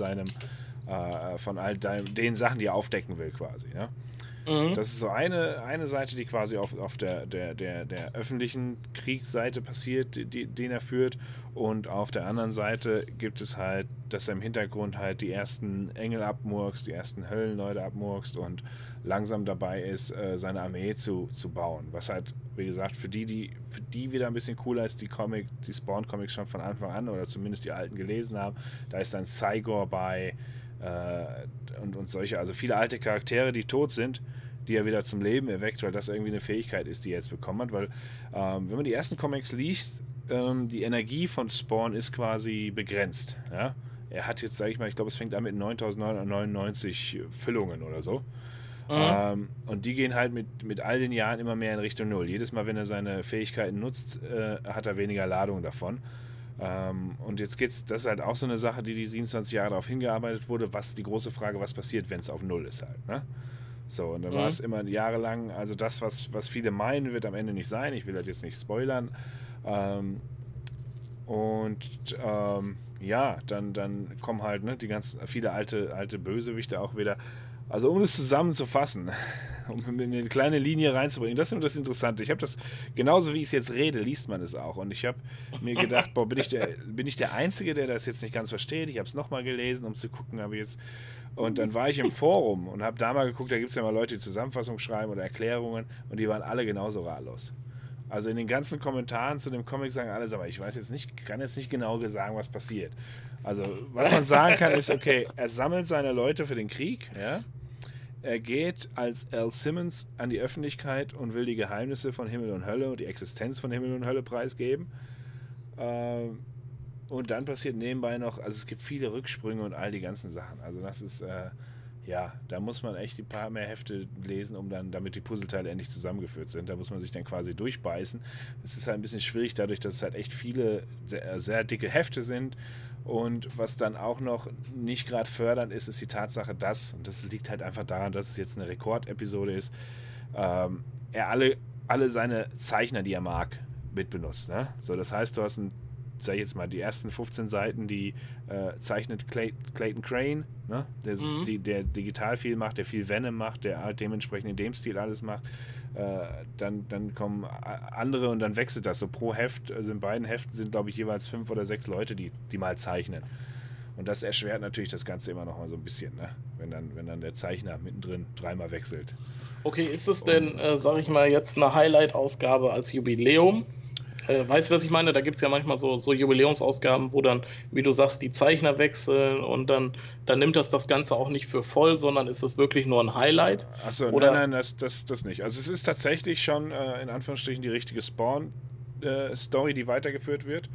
den Sachen, die er aufdecken will quasi. Ja? Mhm. Das ist so eine Seite, die quasi auf der öffentlichen Kriegsseite passiert, den er führt. Und auf der anderen Seite gibt es halt, dass er im Hintergrund halt die ersten Engel abmurkst, die ersten Höllenleute abmurkst und langsam dabei ist, seine Armee zu bauen. Was halt, wie gesagt, für die wieder ein bisschen cooler ist, die Spawn-Comics schon von Anfang an oder zumindest die alten gelesen haben. Da ist dann Cygor bei und solche, also viele alte Charaktere, die tot sind, die er wieder zum Leben erweckt, weil das irgendwie eine Fähigkeit ist, die er jetzt bekommen hat, weil wenn man die ersten Comics liest, die Energie von Spawn ist quasi begrenzt. Ja? Er hat jetzt, sage ich mal, ich glaube, es fängt an mit 9.999 Füllungen oder so. Und die gehen halt mit all den Jahren immer mehr in Richtung Null. Jedes Mal, wenn er seine Fähigkeiten nutzt, hat er weniger Ladung davon. Und jetzt geht's, das ist halt auch so eine Sache, die 27 Jahre darauf hingearbeitet wurde, was die große Frage, was passiert, wenn es auf Null ist halt, ne? So, und dann war es immer jahrelang, also das, was viele meinen, wird am Ende nicht sein. Ich will das jetzt nicht spoilern. ja, dann kommen halt, ne, die ganzen, viele alte Bösewichte auch wieder. Also um das zusammenzufassen, um in eine kleine Linie reinzubringen, das ist immer das Interessante. Ich habe das, genauso wie ich es jetzt rede, liest man es auch. Und ich habe mir gedacht, boah, bin ich der Einzige, der das jetzt nicht ganz versteht? Ich habe es nochmal gelesen, um zu gucken, habe jetzt. Und dann war ich im Forum und habe da mal geguckt, da gibt es ja mal Leute, die Zusammenfassungen schreiben oder Erklärungen und die waren alle genauso ratlos. Also in den ganzen Kommentaren zu dem Comic sagen alles, aber ich weiß jetzt nicht, kann jetzt nicht genau sagen, was passiert. Also was man sagen kann ist, okay, er sammelt seine Leute für den Krieg, ja. Er geht als Al Simmons an die Öffentlichkeit und will die Geheimnisse von Himmel und Hölle und die Existenz von Himmel und Hölle preisgeben. Und dann passiert nebenbei noch, also es gibt viele Rücksprünge und all die ganzen Sachen. Also das ist, ja, da muss man echt ein paar mehr Hefte lesen, damit die Puzzleteile endlich zusammengeführt sind. Da muss man sich dann quasi durchbeißen. Es ist halt ein bisschen schwierig, dadurch, dass es halt echt viele sehr dicke Hefte sind. Und was dann auch noch nicht gerade fördernd ist, ist die Tatsache, und das liegt halt einfach daran, dass es jetzt eine Rekordepisode ist, er alle seine Zeichner, die er mag, mitbenutzt. Ne? So, das heißt, du hast sag ich jetzt mal, die ersten 15 Seiten, die zeichnet Clayton Crane, ne? Der digital viel macht, der viel Venom macht, der halt dementsprechend in dem Stil alles macht. Dann kommen andere und dann wechselt das so pro Heft. Also in beiden Heften sind, glaube ich, jeweils 5 oder 6 Leute, die mal zeichnen. Und das erschwert natürlich das Ganze immer noch mal so ein bisschen, ne? Wenn dann der Zeichner mittendrin dreimal wechselt. Okay, ist es denn, sag ich mal, jetzt eine Highlight-Ausgabe als Jubiläum? Weißt du, was ich meine? Da gibt es ja manchmal so Jubiläumsausgaben, wo dann, wie du sagst, die Zeichner wechseln und dann nimmt das Ganze auch nicht für voll, sondern ist es wirklich nur ein Highlight? Achso, nein, das nicht. Also es ist tatsächlich schon in Anführungsstrichen die richtige Spawn-Story, die weitergeführt wird.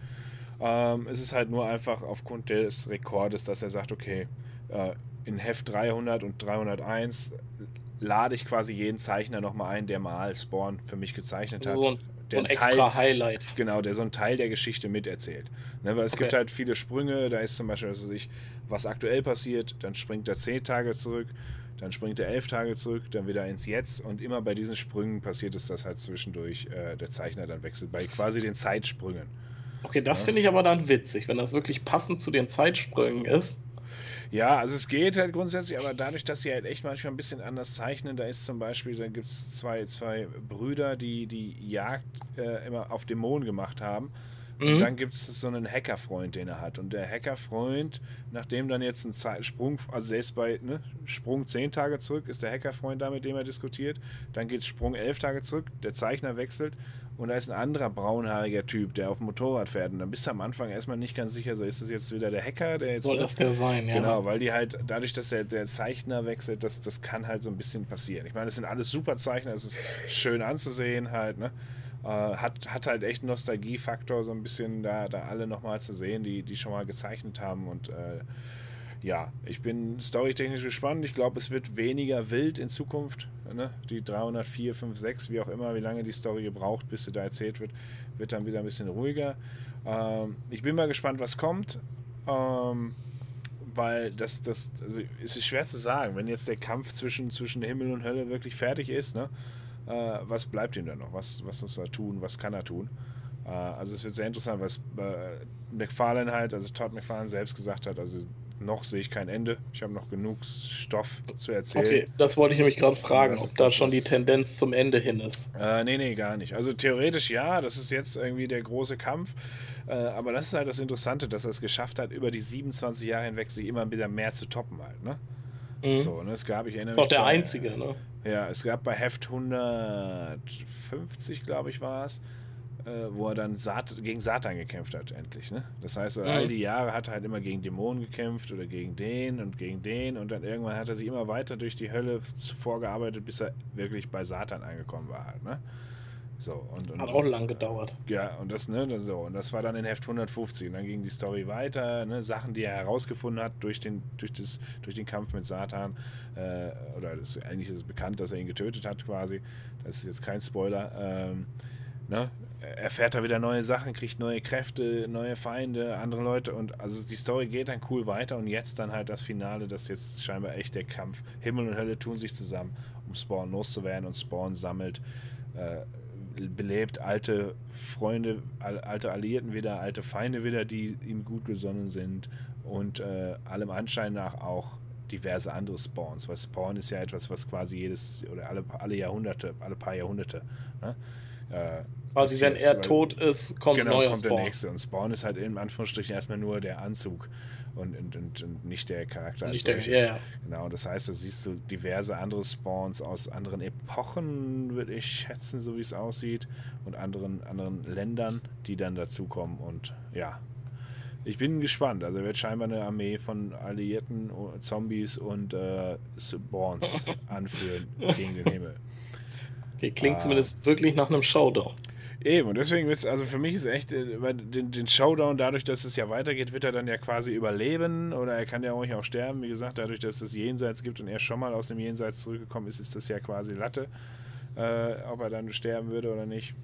Es ist halt nur einfach aufgrund des Rekordes, dass er sagt, okay, in Heft 300 und 301 lade ich quasi jeden Zeichner nochmal ein, der mal Spawn für mich gezeichnet hat. So ein extra Highlight. Genau, der so einen Teil der Geschichte miterzählt. Ne, weil es gibt halt viele Sprünge, da ist zum Beispiel, was aktuell passiert, dann springt er 10 Tage zurück, dann springt er 11 Tage zurück, dann wieder ins Jetzt und immer bei diesen Sprüngen passiert es, dass halt zwischendurch der Zeichner dann wechselt, bei quasi den Zeitsprüngen. Okay, das finde ich aber dann witzig, wenn das wirklich passend zu den Zeitsprüngen ist. Ja, also es geht halt grundsätzlich, aber dadurch, dass sie halt echt manchmal ein bisschen anders zeichnen, da gibt es zwei Brüder, die Jagd immer auf Dämonen gemacht haben. Und dann gibt es so einen Hackerfreund, den er hat. Und der Hackerfreund, nachdem dann jetzt ein Sprung, also der ist bei Sprung 10 Tage zurück, ist der Hackerfreund da, mit dem er diskutiert. Dann geht Sprung 11 Tage zurück, der Zeichner wechselt. Und da ist ein anderer braunhaariger Typ, der auf dem Motorrad fährt. Und dann bist du am Anfang erstmal nicht ganz sicher, so ist das jetzt wieder der Hacker, der jetzt. Soll das der sein, ja. Genau, weil die halt, dadurch, dass der Zeichner wechselt, das kann halt so ein bisschen passieren. Ich meine, das sind alles super Zeichner, es ist schön anzusehen halt, ne? Hat halt echt einen Nostalgiefaktor, so ein bisschen da alle nochmal zu sehen, die schon mal gezeichnet haben. Und ja, ich bin storytechnisch gespannt. Ich glaube, es wird weniger wild in Zukunft. Ne? Die 304, 5, 6, wie auch immer, wie lange die Story gebraucht, bis sie da erzählt wird dann wieder ein bisschen ruhiger. Ich bin mal gespannt, was kommt. Weil also es ist schwer zu sagen, wenn jetzt der Kampf zwischen Himmel und Hölle wirklich fertig ist, ne? Was bleibt ihm dann noch? Was muss er tun? Was kann er tun? Also es wird sehr interessant, was McFarlane halt, also Todd McFarlane selbst gesagt hat, also noch sehe ich kein Ende. Ich habe noch genug Stoff zu erzählen. Okay, das wollte ich nämlich gerade fragen, ob da schon die Tendenz zum Ende hin ist. Nee, gar nicht. Also theoretisch ja, das ist jetzt irgendwie der große Kampf. Aber das ist halt das Interessante, dass er es geschafft hat, über die 27 Jahre hinweg sich immer wieder mehr zu toppen halt, ne? So, ne, ich erinnere mich. Ist auch der einzige, ne? Ja, es gab bei Heft 150, glaube ich, war es, wo er dann gegen Satan gekämpft hat, endlich. Ne? Das heißt, all die Jahre hat er halt immer gegen Dämonen gekämpft oder gegen den und dann irgendwann hat er sich immer weiter durch die Hölle vorgearbeitet, bis er wirklich bei Satan angekommen war halt, ne? So, und hat auch lang gedauert. Ja, und das war dann in Heft 150 und dann ging die Story weiter, ne? Sachen, die er herausgefunden hat durch den Kampf mit Satan, oder eigentlich ist es bekannt, dass er ihn getötet hat quasi, das ist jetzt kein Spoiler, ne? Erfährt er wieder neue Sachen, kriegt neue Kräfte, neue Feinde, andere Leute und also die Story geht dann cool weiter und jetzt dann halt das Finale, das jetzt scheinbar echt der Kampf, Himmel und Hölle tun sich zusammen, um Spawn loszuwerden und Spawn sammelt belebt alte Freunde, alte Alliierten wieder, alte Feinde wieder, die ihm gut gesonnen sind und allem Anschein nach auch diverse andere Spawns, weil Spawn ist ja etwas, was quasi alle Jahrhunderte, alle paar Jahrhunderte, ne? Quasi, wenn er tot ist, kommt genau, neuer kommt Spawn. Der nächste. Und Spawn ist halt in Anführungsstrichen erstmal nur der Anzug und nicht der Charakter als solches. Ja. Genau, das heißt, da siehst du diverse andere Spawns aus anderen Epochen, würde ich schätzen, so wie es aussieht, und anderen Ländern, die dann dazukommen. Und ja, ich bin gespannt. Also er wird scheinbar eine Armee von alliierten Zombies und Spawns anführen gegen den Himmel. Okay, klingt zumindest wirklich nach einem Showdown. Eben, und deswegen wird es, also für mich ist echt, den Showdown, dadurch, dass es ja weitergeht, wird er dann ja quasi überleben oder er kann ja ruhig auch sterben. Wie gesagt, dadurch, dass es Jenseits gibt und er schon mal aus dem Jenseits zurückgekommen ist, ist das ja quasi Latte, ob er dann sterben würde oder nicht.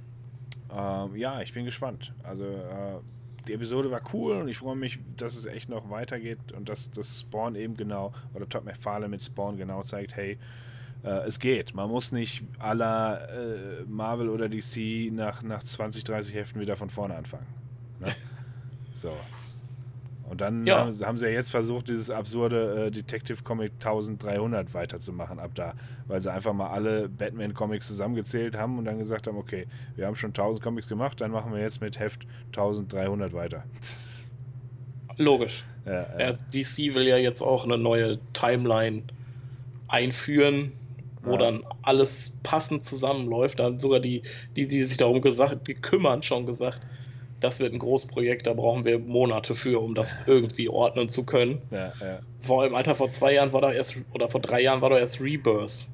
Ja, ich bin gespannt. Also, die Episode war cool und ich freue mich, dass es echt noch weitergeht und dass das Spawn eben genau, oder Todd McFarlane mit Spawn genau zeigt, hey, es geht. Man muss nicht à la Marvel oder DC nach 20, 30 Heften wieder von vorne anfangen. Ne? So. Und dann haben sie ja jetzt versucht, dieses absurde Detective Comic 1300 weiterzumachen ab da, weil sie einfach mal alle Batman-Comics zusammengezählt haben und dann gesagt haben, okay, wir haben schon 1000 Comics gemacht, dann machen wir jetzt mit Heft 1300 weiter. Logisch. Ja. DC will ja jetzt auch eine neue Timeline einführen, wo dann alles passend zusammenläuft. Da haben sogar die sich darum kümmern, schon gesagt, das wird ein Großprojekt, da brauchen wir Monate für, um das irgendwie ordnen zu können. Ja. Vor allem, Alter, vor 2 Jahren war doch erst, oder vor 3 Jahren war doch erst Rebirth.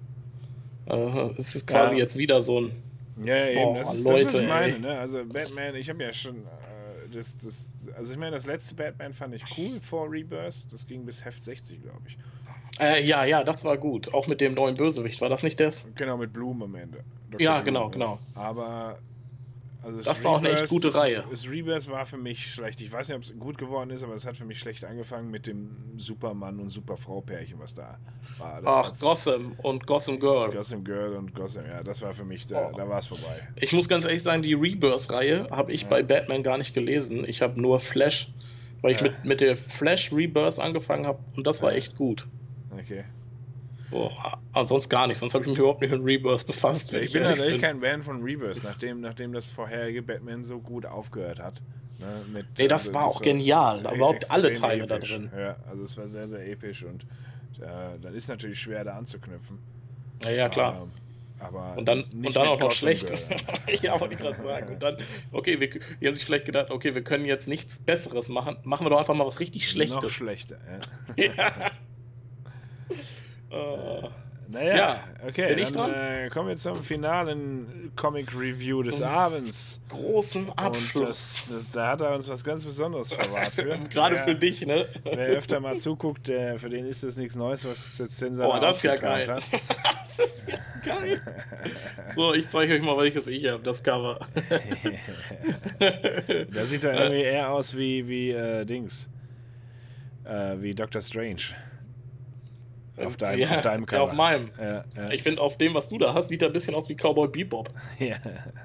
Es ist quasi jetzt wieder so ein... Ja, eben, das ist Leute, das, was ich meine. Ne? Also Batman, ich habe ja schon... also ich meine, das letzte Batman fand ich cool vor Rebirth. Das ging bis Heft 60, glaube ich. Ja, das war gut. Auch mit dem neuen Bösewicht, war das nicht das? Genau, mit Blumen am Ende. Ja, Blumen, genau. Aber also das war auch eine echt gute Reihe. Das Rebirth war für mich schlecht. Ich weiß nicht, ob es gut geworden ist, aber es hat für mich schlecht angefangen mit dem Supermann und Superfrau-Pärchen, was da war. Gotham und Gotham Girl. Gotham Girl und Gotham, ja, das war für mich, da war es vorbei. Ich muss ganz ehrlich sagen, die Rebirth-Reihe habe ich bei Batman gar nicht gelesen. Ich habe nur Flash, weil ich mit der Flash Rebirth angefangen habe und das war echt gut. Okay. So, sonst gar nicht, sonst habe ich mich überhaupt nicht mit Rebirth befasst. Ich bin natürlich kein Fan von Rebirth, nachdem das vorherige Batman so gut aufgehört hat. Ne, das war auch genial, überhaupt alle Teile da drin. Ja, also es war sehr, sehr episch und dann ist natürlich schwer da anzuknüpfen. Ja, klar. Aber und dann auch noch schlecht. Ja, wollte ich gerade sagen. Und dann, okay, die haben sich vielleicht gedacht, okay, wir können jetzt nichts Besseres machen, machen wir doch einfach mal was richtig Schlechtes. Noch schlechter, ja. Naja, okay, bin ich dran? Kommen wir zum finalen Comic-Review des Abends. Großen Abschluss. Und da hat er uns was ganz Besonderes verwahrt für. Gerade für dich, ne? Wer öfter mal zuguckt, für den ist das nichts Neues, was jetzt Sensor das ist ja geil. Hat. Das ist ja geil. So, ich zeige euch mal, welches ich habe, das Cover. Da sieht er irgendwie eher aus wie Dings. Wie Doctor Strange. Auf deinem Cover. Ja, auf meinem. Ja. Ich finde, auf dem, was du da hast, sieht er ein bisschen aus wie Cowboy Bebop. Ja.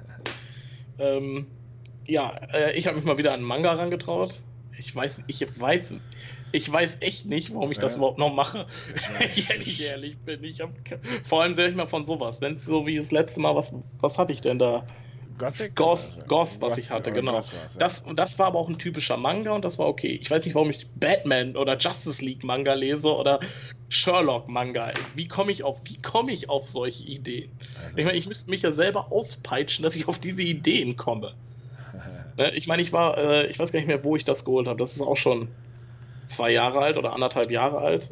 Ich habe mich mal wieder an einen Manga herangetraut. Ich weiß echt nicht, warum ich das überhaupt noch mache. Wenn ich ehrlich bin. Vor allem sehe ich mal von sowas. Wenn es so wie das letzte Mal, was hatte ich denn da? Ghost, was ich hatte, genau. Das war aber auch ein typischer Manga und das war okay. Ich weiß nicht, warum ich Batman oder Justice League Manga lese oder Sherlock Manga. Wie komme ich auf solche Ideen? Ich meine, ich müsste mich ja selber auspeitschen, dass ich auf diese Ideen komme. Ich meine, ich weiß gar nicht mehr, wo ich das geholt habe. Das ist auch schon 2 Jahre alt oder 1,5 Jahre alt.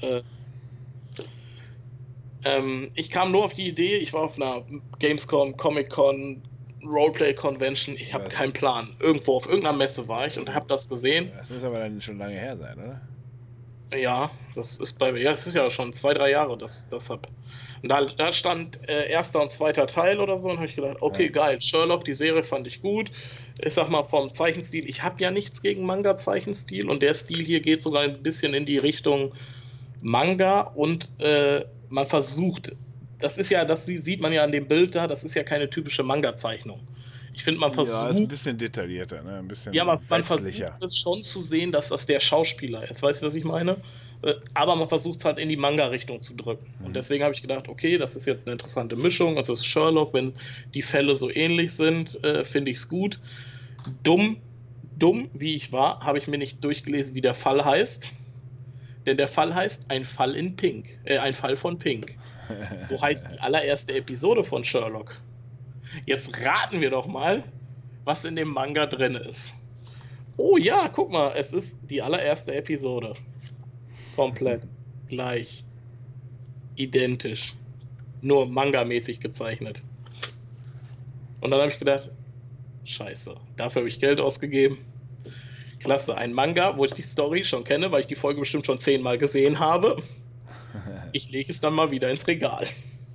Ja. Ich kam nur auf die Idee, ich war auf einer Gamescom, Comic-Con, Roleplay-Convention, ich habe keinen Plan. Irgendwo auf irgendeiner Messe war ich und habe das gesehen. Das muss aber dann schon lange her sein, oder? Ja, es ist ja schon 2, 3 Jahre, das hab. Und da stand 1. und 2. Teil oder so und habe ich gedacht, okay, geil, Sherlock, die Serie fand ich gut. Ich sag mal vom Zeichenstil, ich habe ja nichts gegen Manga-Zeichenstil und der Stil hier geht sogar ein bisschen in die Richtung Manga und man versucht das ist ja, das sieht man ja an dem Bild da, das ist ja keine typische Manga-Zeichnung. Ich finde, man versucht... Ja, ist ein bisschen detaillierter, ne? Ein bisschen ja, man versucht westlicher. es schon zu sehen, dass das der Schauspieler ist. Weißt du, was ich meine? Aber man versucht es halt in die Manga-Richtung zu drücken. Und deswegen habe ich gedacht, okay, das ist jetzt eine interessante Mischung. Das ist Sherlock, wenn die Fälle so ähnlich sind, finde ich es gut. Dumm wie ich war, habe ich mir nicht durchgelesen, wie der Fall heißt. Denn der Fall heißt Ein Fall in Pink. Ein Fall von Pink. So heißt die allererste Episode von Sherlock. Jetzt raten wir doch mal, was in dem Manga drin ist. Oh ja, guck mal, es ist die allererste Episode. Komplett gleich. Identisch. Nur Manga-mäßig gezeichnet. Und dann habe ich gedacht, scheiße, dafür habe ich Geld ausgegeben. Klasse, ein Manga, wo ich die Story schon kenne, weil ich die Folge bestimmt schon 10-mal gesehen habe. Ich lege es dann mal wieder ins Regal.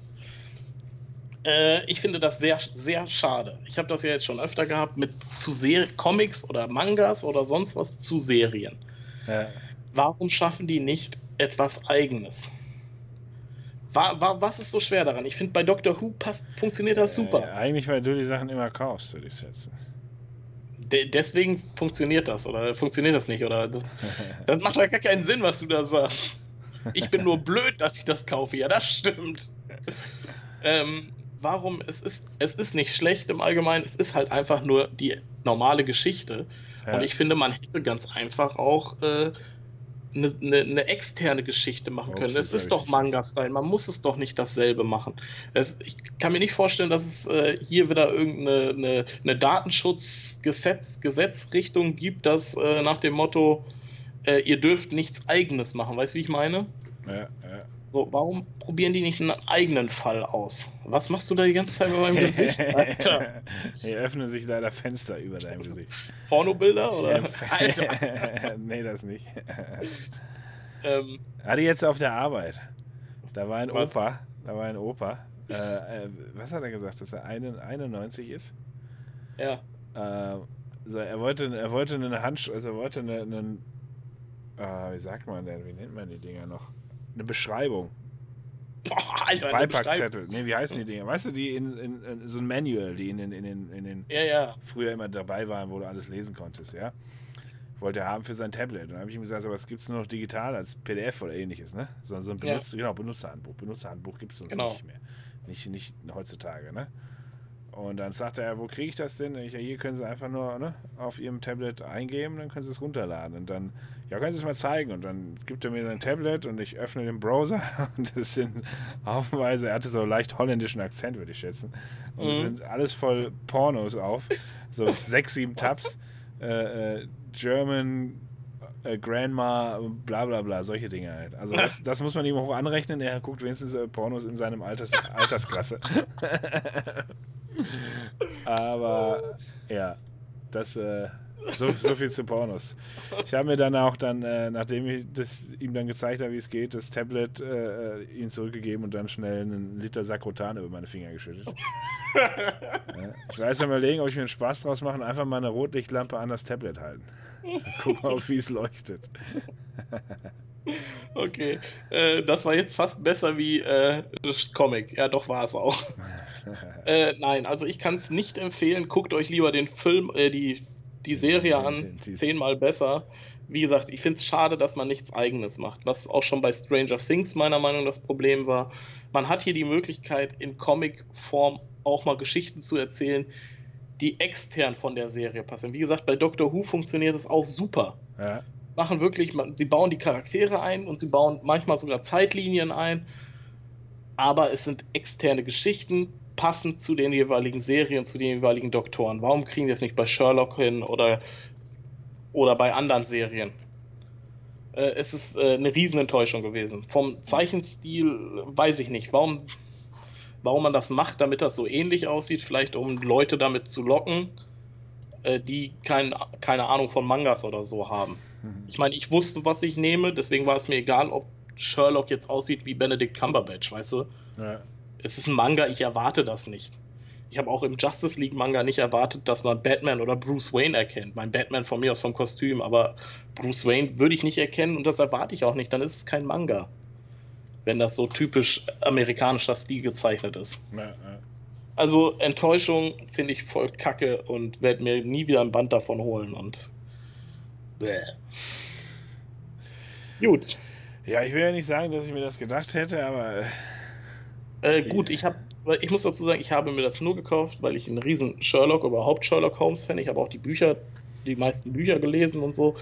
Ich finde das sehr, sehr schade. Ich habe das ja jetzt schon öfter gehabt mit Comics oder Mangas oder sonst was zu Serien. Ja. Warum schaffen die nicht etwas Eigenes? Was ist so schwer daran? Ich finde, bei Doctor Who funktioniert das super. Eigentlich, weil du die Sachen immer kaufst, würde ich schätzen. Deswegen funktioniert das oder funktioniert das nicht? Oder das macht doch gar keinen Sinn, was du da sagst. Ich bin nur blöd, dass ich das kaufe. Ja, das stimmt. Warum? Es ist nicht schlecht im Allgemeinen. Es ist halt einfach nur die normale Geschichte. Ja. Und ich finde, man hätte ganz einfach auch eine externe Geschichte machen können. Es ist doch Manga-Style. Man muss es doch nicht dasselbe machen. Ich kann mir nicht vorstellen, dass es hier wieder irgendeine Datenschutzgesetzrichtung gibt, das nach dem Motto, ihr dürft nichts Eigenes machen. Weißt du, wie ich meine? Ja. So, warum probieren die nicht einen eigenen Fall aus? Was machst du da die ganze Zeit mit meinem Gesicht, Alter? Hier öffnen sich leider Fenster über deinem Gesicht. Pornobilder, oder? Alter! Nee, das nicht. Hatte jetzt auf der Arbeit. Da war ein Opa. Was hat er gesagt, dass er 91 ist? Ja. Er wollte eine Handschuhe, also er wollte einen wie sagt man denn, wie nennt man die Dinger noch? Eine Beschreibung. Boah, Alter, Beipackzettel. Nee, wie heißen die Dinger? Weißt du, die in so ein Manual, die in den früher immer dabei waren, wo du alles lesen konntest, ja? Wollte er haben für sein Tablet. Und dann habe ich ihm gesagt, aber was gibt es nur noch digital als PDF oder ähnliches, ne? So ein Benutzerhandbuch. Benutzerhandbuch gibt es sonst nicht mehr. Nicht heutzutage, ne? Und dann sagte er, wo kriege ich das denn? Hier können Sie einfach nur auf Ihrem Tablet eingeben, dann können Sie es runterladen. Und dann, ja, können Sie es mal zeigen. Und dann gibt er mir sein Tablet und ich öffne den Browser und es sind haufenweise, er hatte so leicht holländischen Akzent, würde ich schätzen. Und es sind alles voll Pornos auf. So 6, 7 Tabs. German, Grandma, bla bla bla, solche Dinge halt. Also das muss man ihm hoch anrechnen. Er guckt wenigstens Pornos in seinem Altersklasse. Aber ja, das so viel zu Pornos. Ich habe mir dann auch nachdem ich das ihm dann gezeigt habe, wie es geht, das Tablet ihm zurückgegeben und dann schnell einen Liter Sakrotan über meine Finger geschüttet. Ja, ich weiß am Überlegen, ob ich mir einen Spaß draus mache und einfach mal eine Rotlichtlampe an das Tablet halten. Guck mal, wie es leuchtet. Okay, das war jetzt fast besser wie das Comic. Ja, doch war es auch. Nein, also ich kann es nicht empfehlen. Guckt euch lieber den Film, die Serie an. 10-mal besser. Wie gesagt, ich finde es schade, dass man nichts Eigenes macht. Was auch schon bei Stranger Things meiner Meinung nach das Problem war. Man hat hier die Möglichkeit, in Comic-Form auch mal Geschichten zu erzählen, die extern von der Serie passen. Wie gesagt, bei Doctor Who funktioniert es auch super. Ja. Machen wirklich, sie bauen die Charaktere ein und sie bauen manchmal sogar Zeitlinien ein, aber es sind externe Geschichten, passend zu den jeweiligen Serien, zu den jeweiligen Doktoren. Warum kriegen die das nicht bei Sherlock hin oder bei anderen Serien? Es ist eine Riesenenttäuschung gewesen. Vom Zeichenstil weiß ich nicht, warum man das macht, damit das so ähnlich aussieht, vielleicht um Leute damit zu locken, die keine Ahnung von Mangas oder so haben. Ich meine, ich wusste, was ich nehme, deswegen war es mir egal, ob Sherlock jetzt aussieht wie Benedict Cumberbatch, weißt du? Ja. Es ist ein Manga, ich erwarte das nicht. Ich habe auch im Justice League Manga nicht erwartet, dass man Batman oder Bruce Wayne erkennt. Mein Batman von mir aus vom Kostüm, aber Bruce Wayne würde ich nicht erkennen und das erwarte ich auch nicht, dann ist es kein Manga. wenn das so typisch amerikanischer Stil gezeichnet ist. Ja. Also Enttäuschung finde ich voll kacke und werde mir nie wieder ein Band davon holen und bäh. Gut. Ja, ich will ja nicht sagen, dass ich mir das gedacht hätte, aber Gut, ich muss dazu sagen, ich habe mir das nur gekauft, weil ich ein riesen Sherlock, überhaupt Sherlock Holmes Fan. Ich habe auch die meisten Bücher gelesen und so.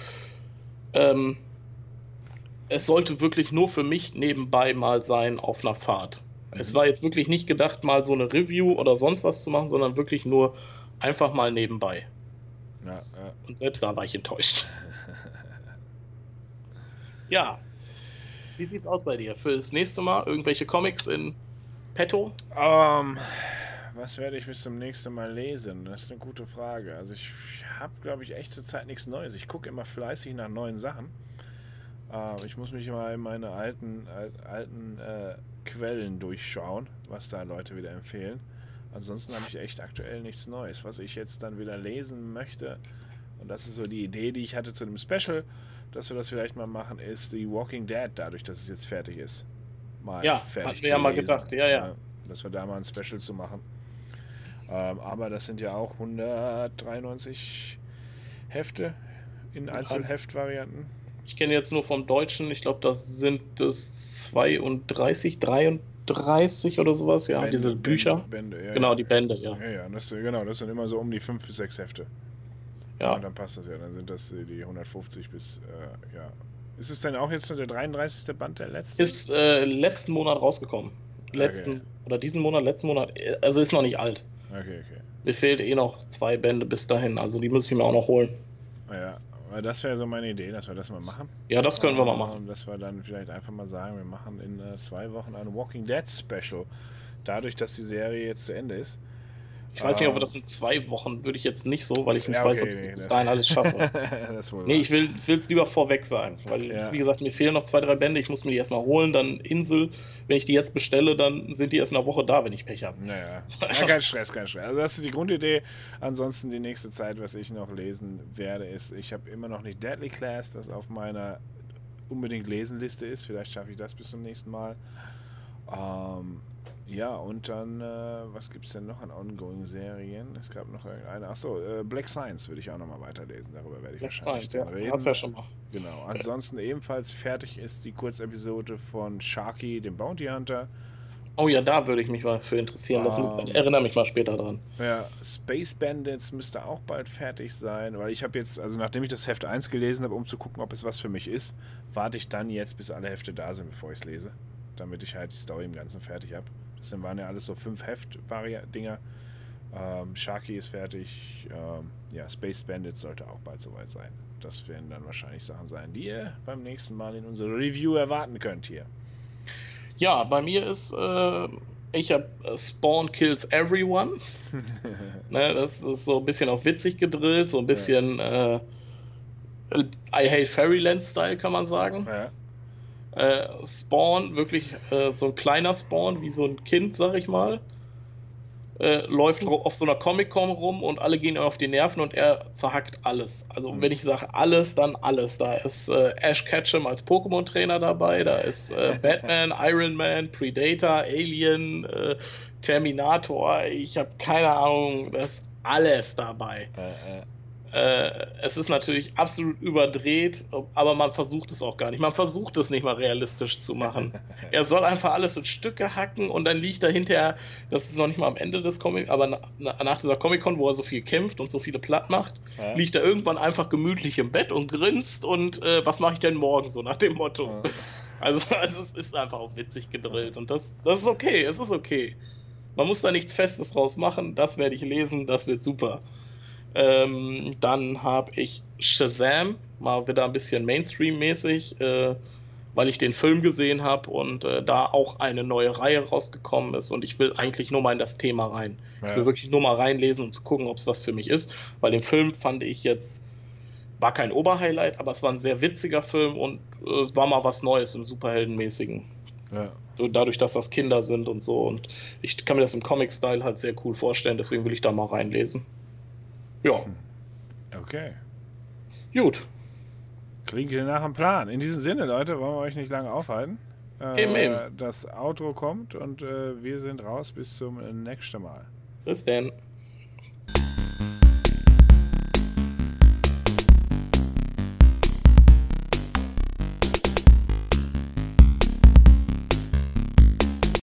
Es sollte wirklich nur für mich nebenbei mal sein auf einer Fahrt. Es war jetzt wirklich nicht gedacht, mal so eine Review oder sonst was zu machen, sondern wirklich nur einfach mal nebenbei. ja. Und selbst da war ich enttäuscht. Ja. Wie sieht's aus bei dir? Für das nächste Mal irgendwelche Comics in petto? Was werde ich bis zum nächsten Mal lesen? Das ist eine gute Frage. Also ich habe, glaube ich, echt zurzeit nichts Neues. Ich gucke immer fleißig nach neuen Sachen. Ich muss mich mal in meine alten Quellen durchschauen, was da Leute wieder empfehlen. Ansonsten habe ich echt aktuell nichts Neues. Was ich jetzt dann wieder lesen möchte, und das ist so die Idee, die ich hatte zu dem Special, dass wir das vielleicht mal machen, ist The Walking Dead, dadurch, dass es jetzt fertig ist. Ja, fertig hatten wir ja mal gedacht, ja. Dass wir da mal ein Special zu machen. Aber das sind ja auch 193 Hefte in Einzelheftvarianten. Ich kenne jetzt nur vom Deutschen, ich glaube, das sind es 32, 33 oder sowas, ja, diese Bücher. Bände, ja, genau, ja. die Bände, ja. Ja, das sind immer so um die 5 bis 6 Hefte. Ja. Und dann passt das ja, dann sind das die 150 bis, ja. Ist es denn auch jetzt nur der 33. Band der letzte? Ist letzten Monat rausgekommen. Letzten Monat, also ist noch nicht alt. Okay. Mir fehlt noch 2 Bände bis dahin, also die muss ich mir auch noch holen. Ja, das wäre so meine Idee, dass wir das mal machen. Ja, das können wir mal machen. Dass wir dann vielleicht einfach mal sagen, wir machen in 2 Wochen ein Walking Dead Special. Dadurch, dass die Serie jetzt zu Ende ist. Ich weiß nicht, ob wir das in 2 Wochen, würde ich jetzt nicht so, weil ich nicht weiß, ob ich bis dahin alles schaffe. Ich will es lieber vorweg sagen, weil, wie gesagt, mir fehlen noch 2, 3 Bände, ich muss mir die erstmal holen, dann Insel, wenn ich die jetzt bestelle, dann sind die erst in einer Woche da, wenn ich Pech habe. Ja, kein Stress. Also das ist die Grundidee. Ansonsten die nächste Zeit, was ich noch lesen werde, ist, ich habe immer noch nicht Deadly Class, das auf meiner unbedingt Lesenliste ist, vielleicht schaffe ich das bis zum nächsten Mal. Ja, und dann, was gibt es denn noch an Ongoing-Serien? Es gab noch irgendeine. Achso, Black Science würde ich auch nochmal weiterlesen. Darüber werde ich wahrscheinlich reden. Das wäre schon mal. Genau. Ansonsten ebenfalls fertig ist die Kurzepisode von Sharky, dem Bounty Hunter. Oh ja, da würde ich mich mal für interessieren. Erinnere mich mal später dran. Ja, Space Bandits müsste auch bald fertig sein, weil ich habe jetzt, also nachdem ich das Heft 1 gelesen habe, um zu gucken, ob es was für mich ist, warte ich dann jetzt, bis alle Hefte da sind, bevor ich es lese. Damit ich halt die Story im Ganzen fertig habe. Das waren ja alles so 5 Heft-Dinger. Sharky ist fertig. Ja, Space Bandits sollte auch bald soweit sein. Das werden dann wahrscheinlich Sachen sein, die ihr beim nächsten Mal in unserer Review erwarten könnt hier. Ja, bei mir ist, ich habe Spawn Kills Everyone. Ne, das ist so ein bisschen auf witzig gedrillt, so ein bisschen I Hate Fairyland-Style, kann man sagen. Ja. Spawn, wirklich so ein kleiner Spawn, wie so ein Kind, sag ich mal, läuft auf so einer Comic-Con rum und alle gehen ihm auf die Nerven und er zerhackt alles. Also wenn ich sage alles, dann alles. Da ist Ash Ketchum als Pokémon-Trainer dabei, da ist Batman, Iron Man, Predator, Alien, Terminator, ich habe keine Ahnung, da ist alles dabei. Es ist natürlich absolut überdreht, aber man versucht es auch gar nicht. Man versucht es nicht mal realistisch zu machen. Er soll einfach alles in Stücke hacken und dann liegt da hinterher, das ist noch nicht mal am Ende des Comics, aber nach dieser Comic-Con, wo er so viel kämpft und so viele platt macht, liegt er irgendwann einfach gemütlich im Bett und grinst und was mache ich denn morgen, so nach dem Motto. Also es ist einfach auch witzig gedrillt und das ist okay, es ist okay. Man muss da nichts Festes draus machen, das werde ich lesen, das wird super. Dann habe ich Shazam, mal wieder ein bisschen Mainstream-mäßig, weil ich den Film gesehen habe und da auch eine neue Reihe rausgekommen ist und ich will eigentlich nur mal in das Thema rein. Ja. Ich will wirklich nur mal reinlesen, um zu gucken, ob es was für mich ist, weil den Film fand ich jetzt, war kein Oberhighlight, aber es war ein sehr witziger Film und war mal was Neues im Superheldenmäßigen. Ja. So, dadurch, dass das Kinder sind und so und ich kann mir das im Comic-Style halt sehr cool vorstellen, deswegen will ich da mal reinlesen. Ja. Okay. Gut. Klingt nach einem Plan. In diesem Sinne, Leute, wollen wir euch nicht lange aufhalten. Eben. das Outro kommt und wir sind raus. Bis zum nächsten Mal. Bis denn.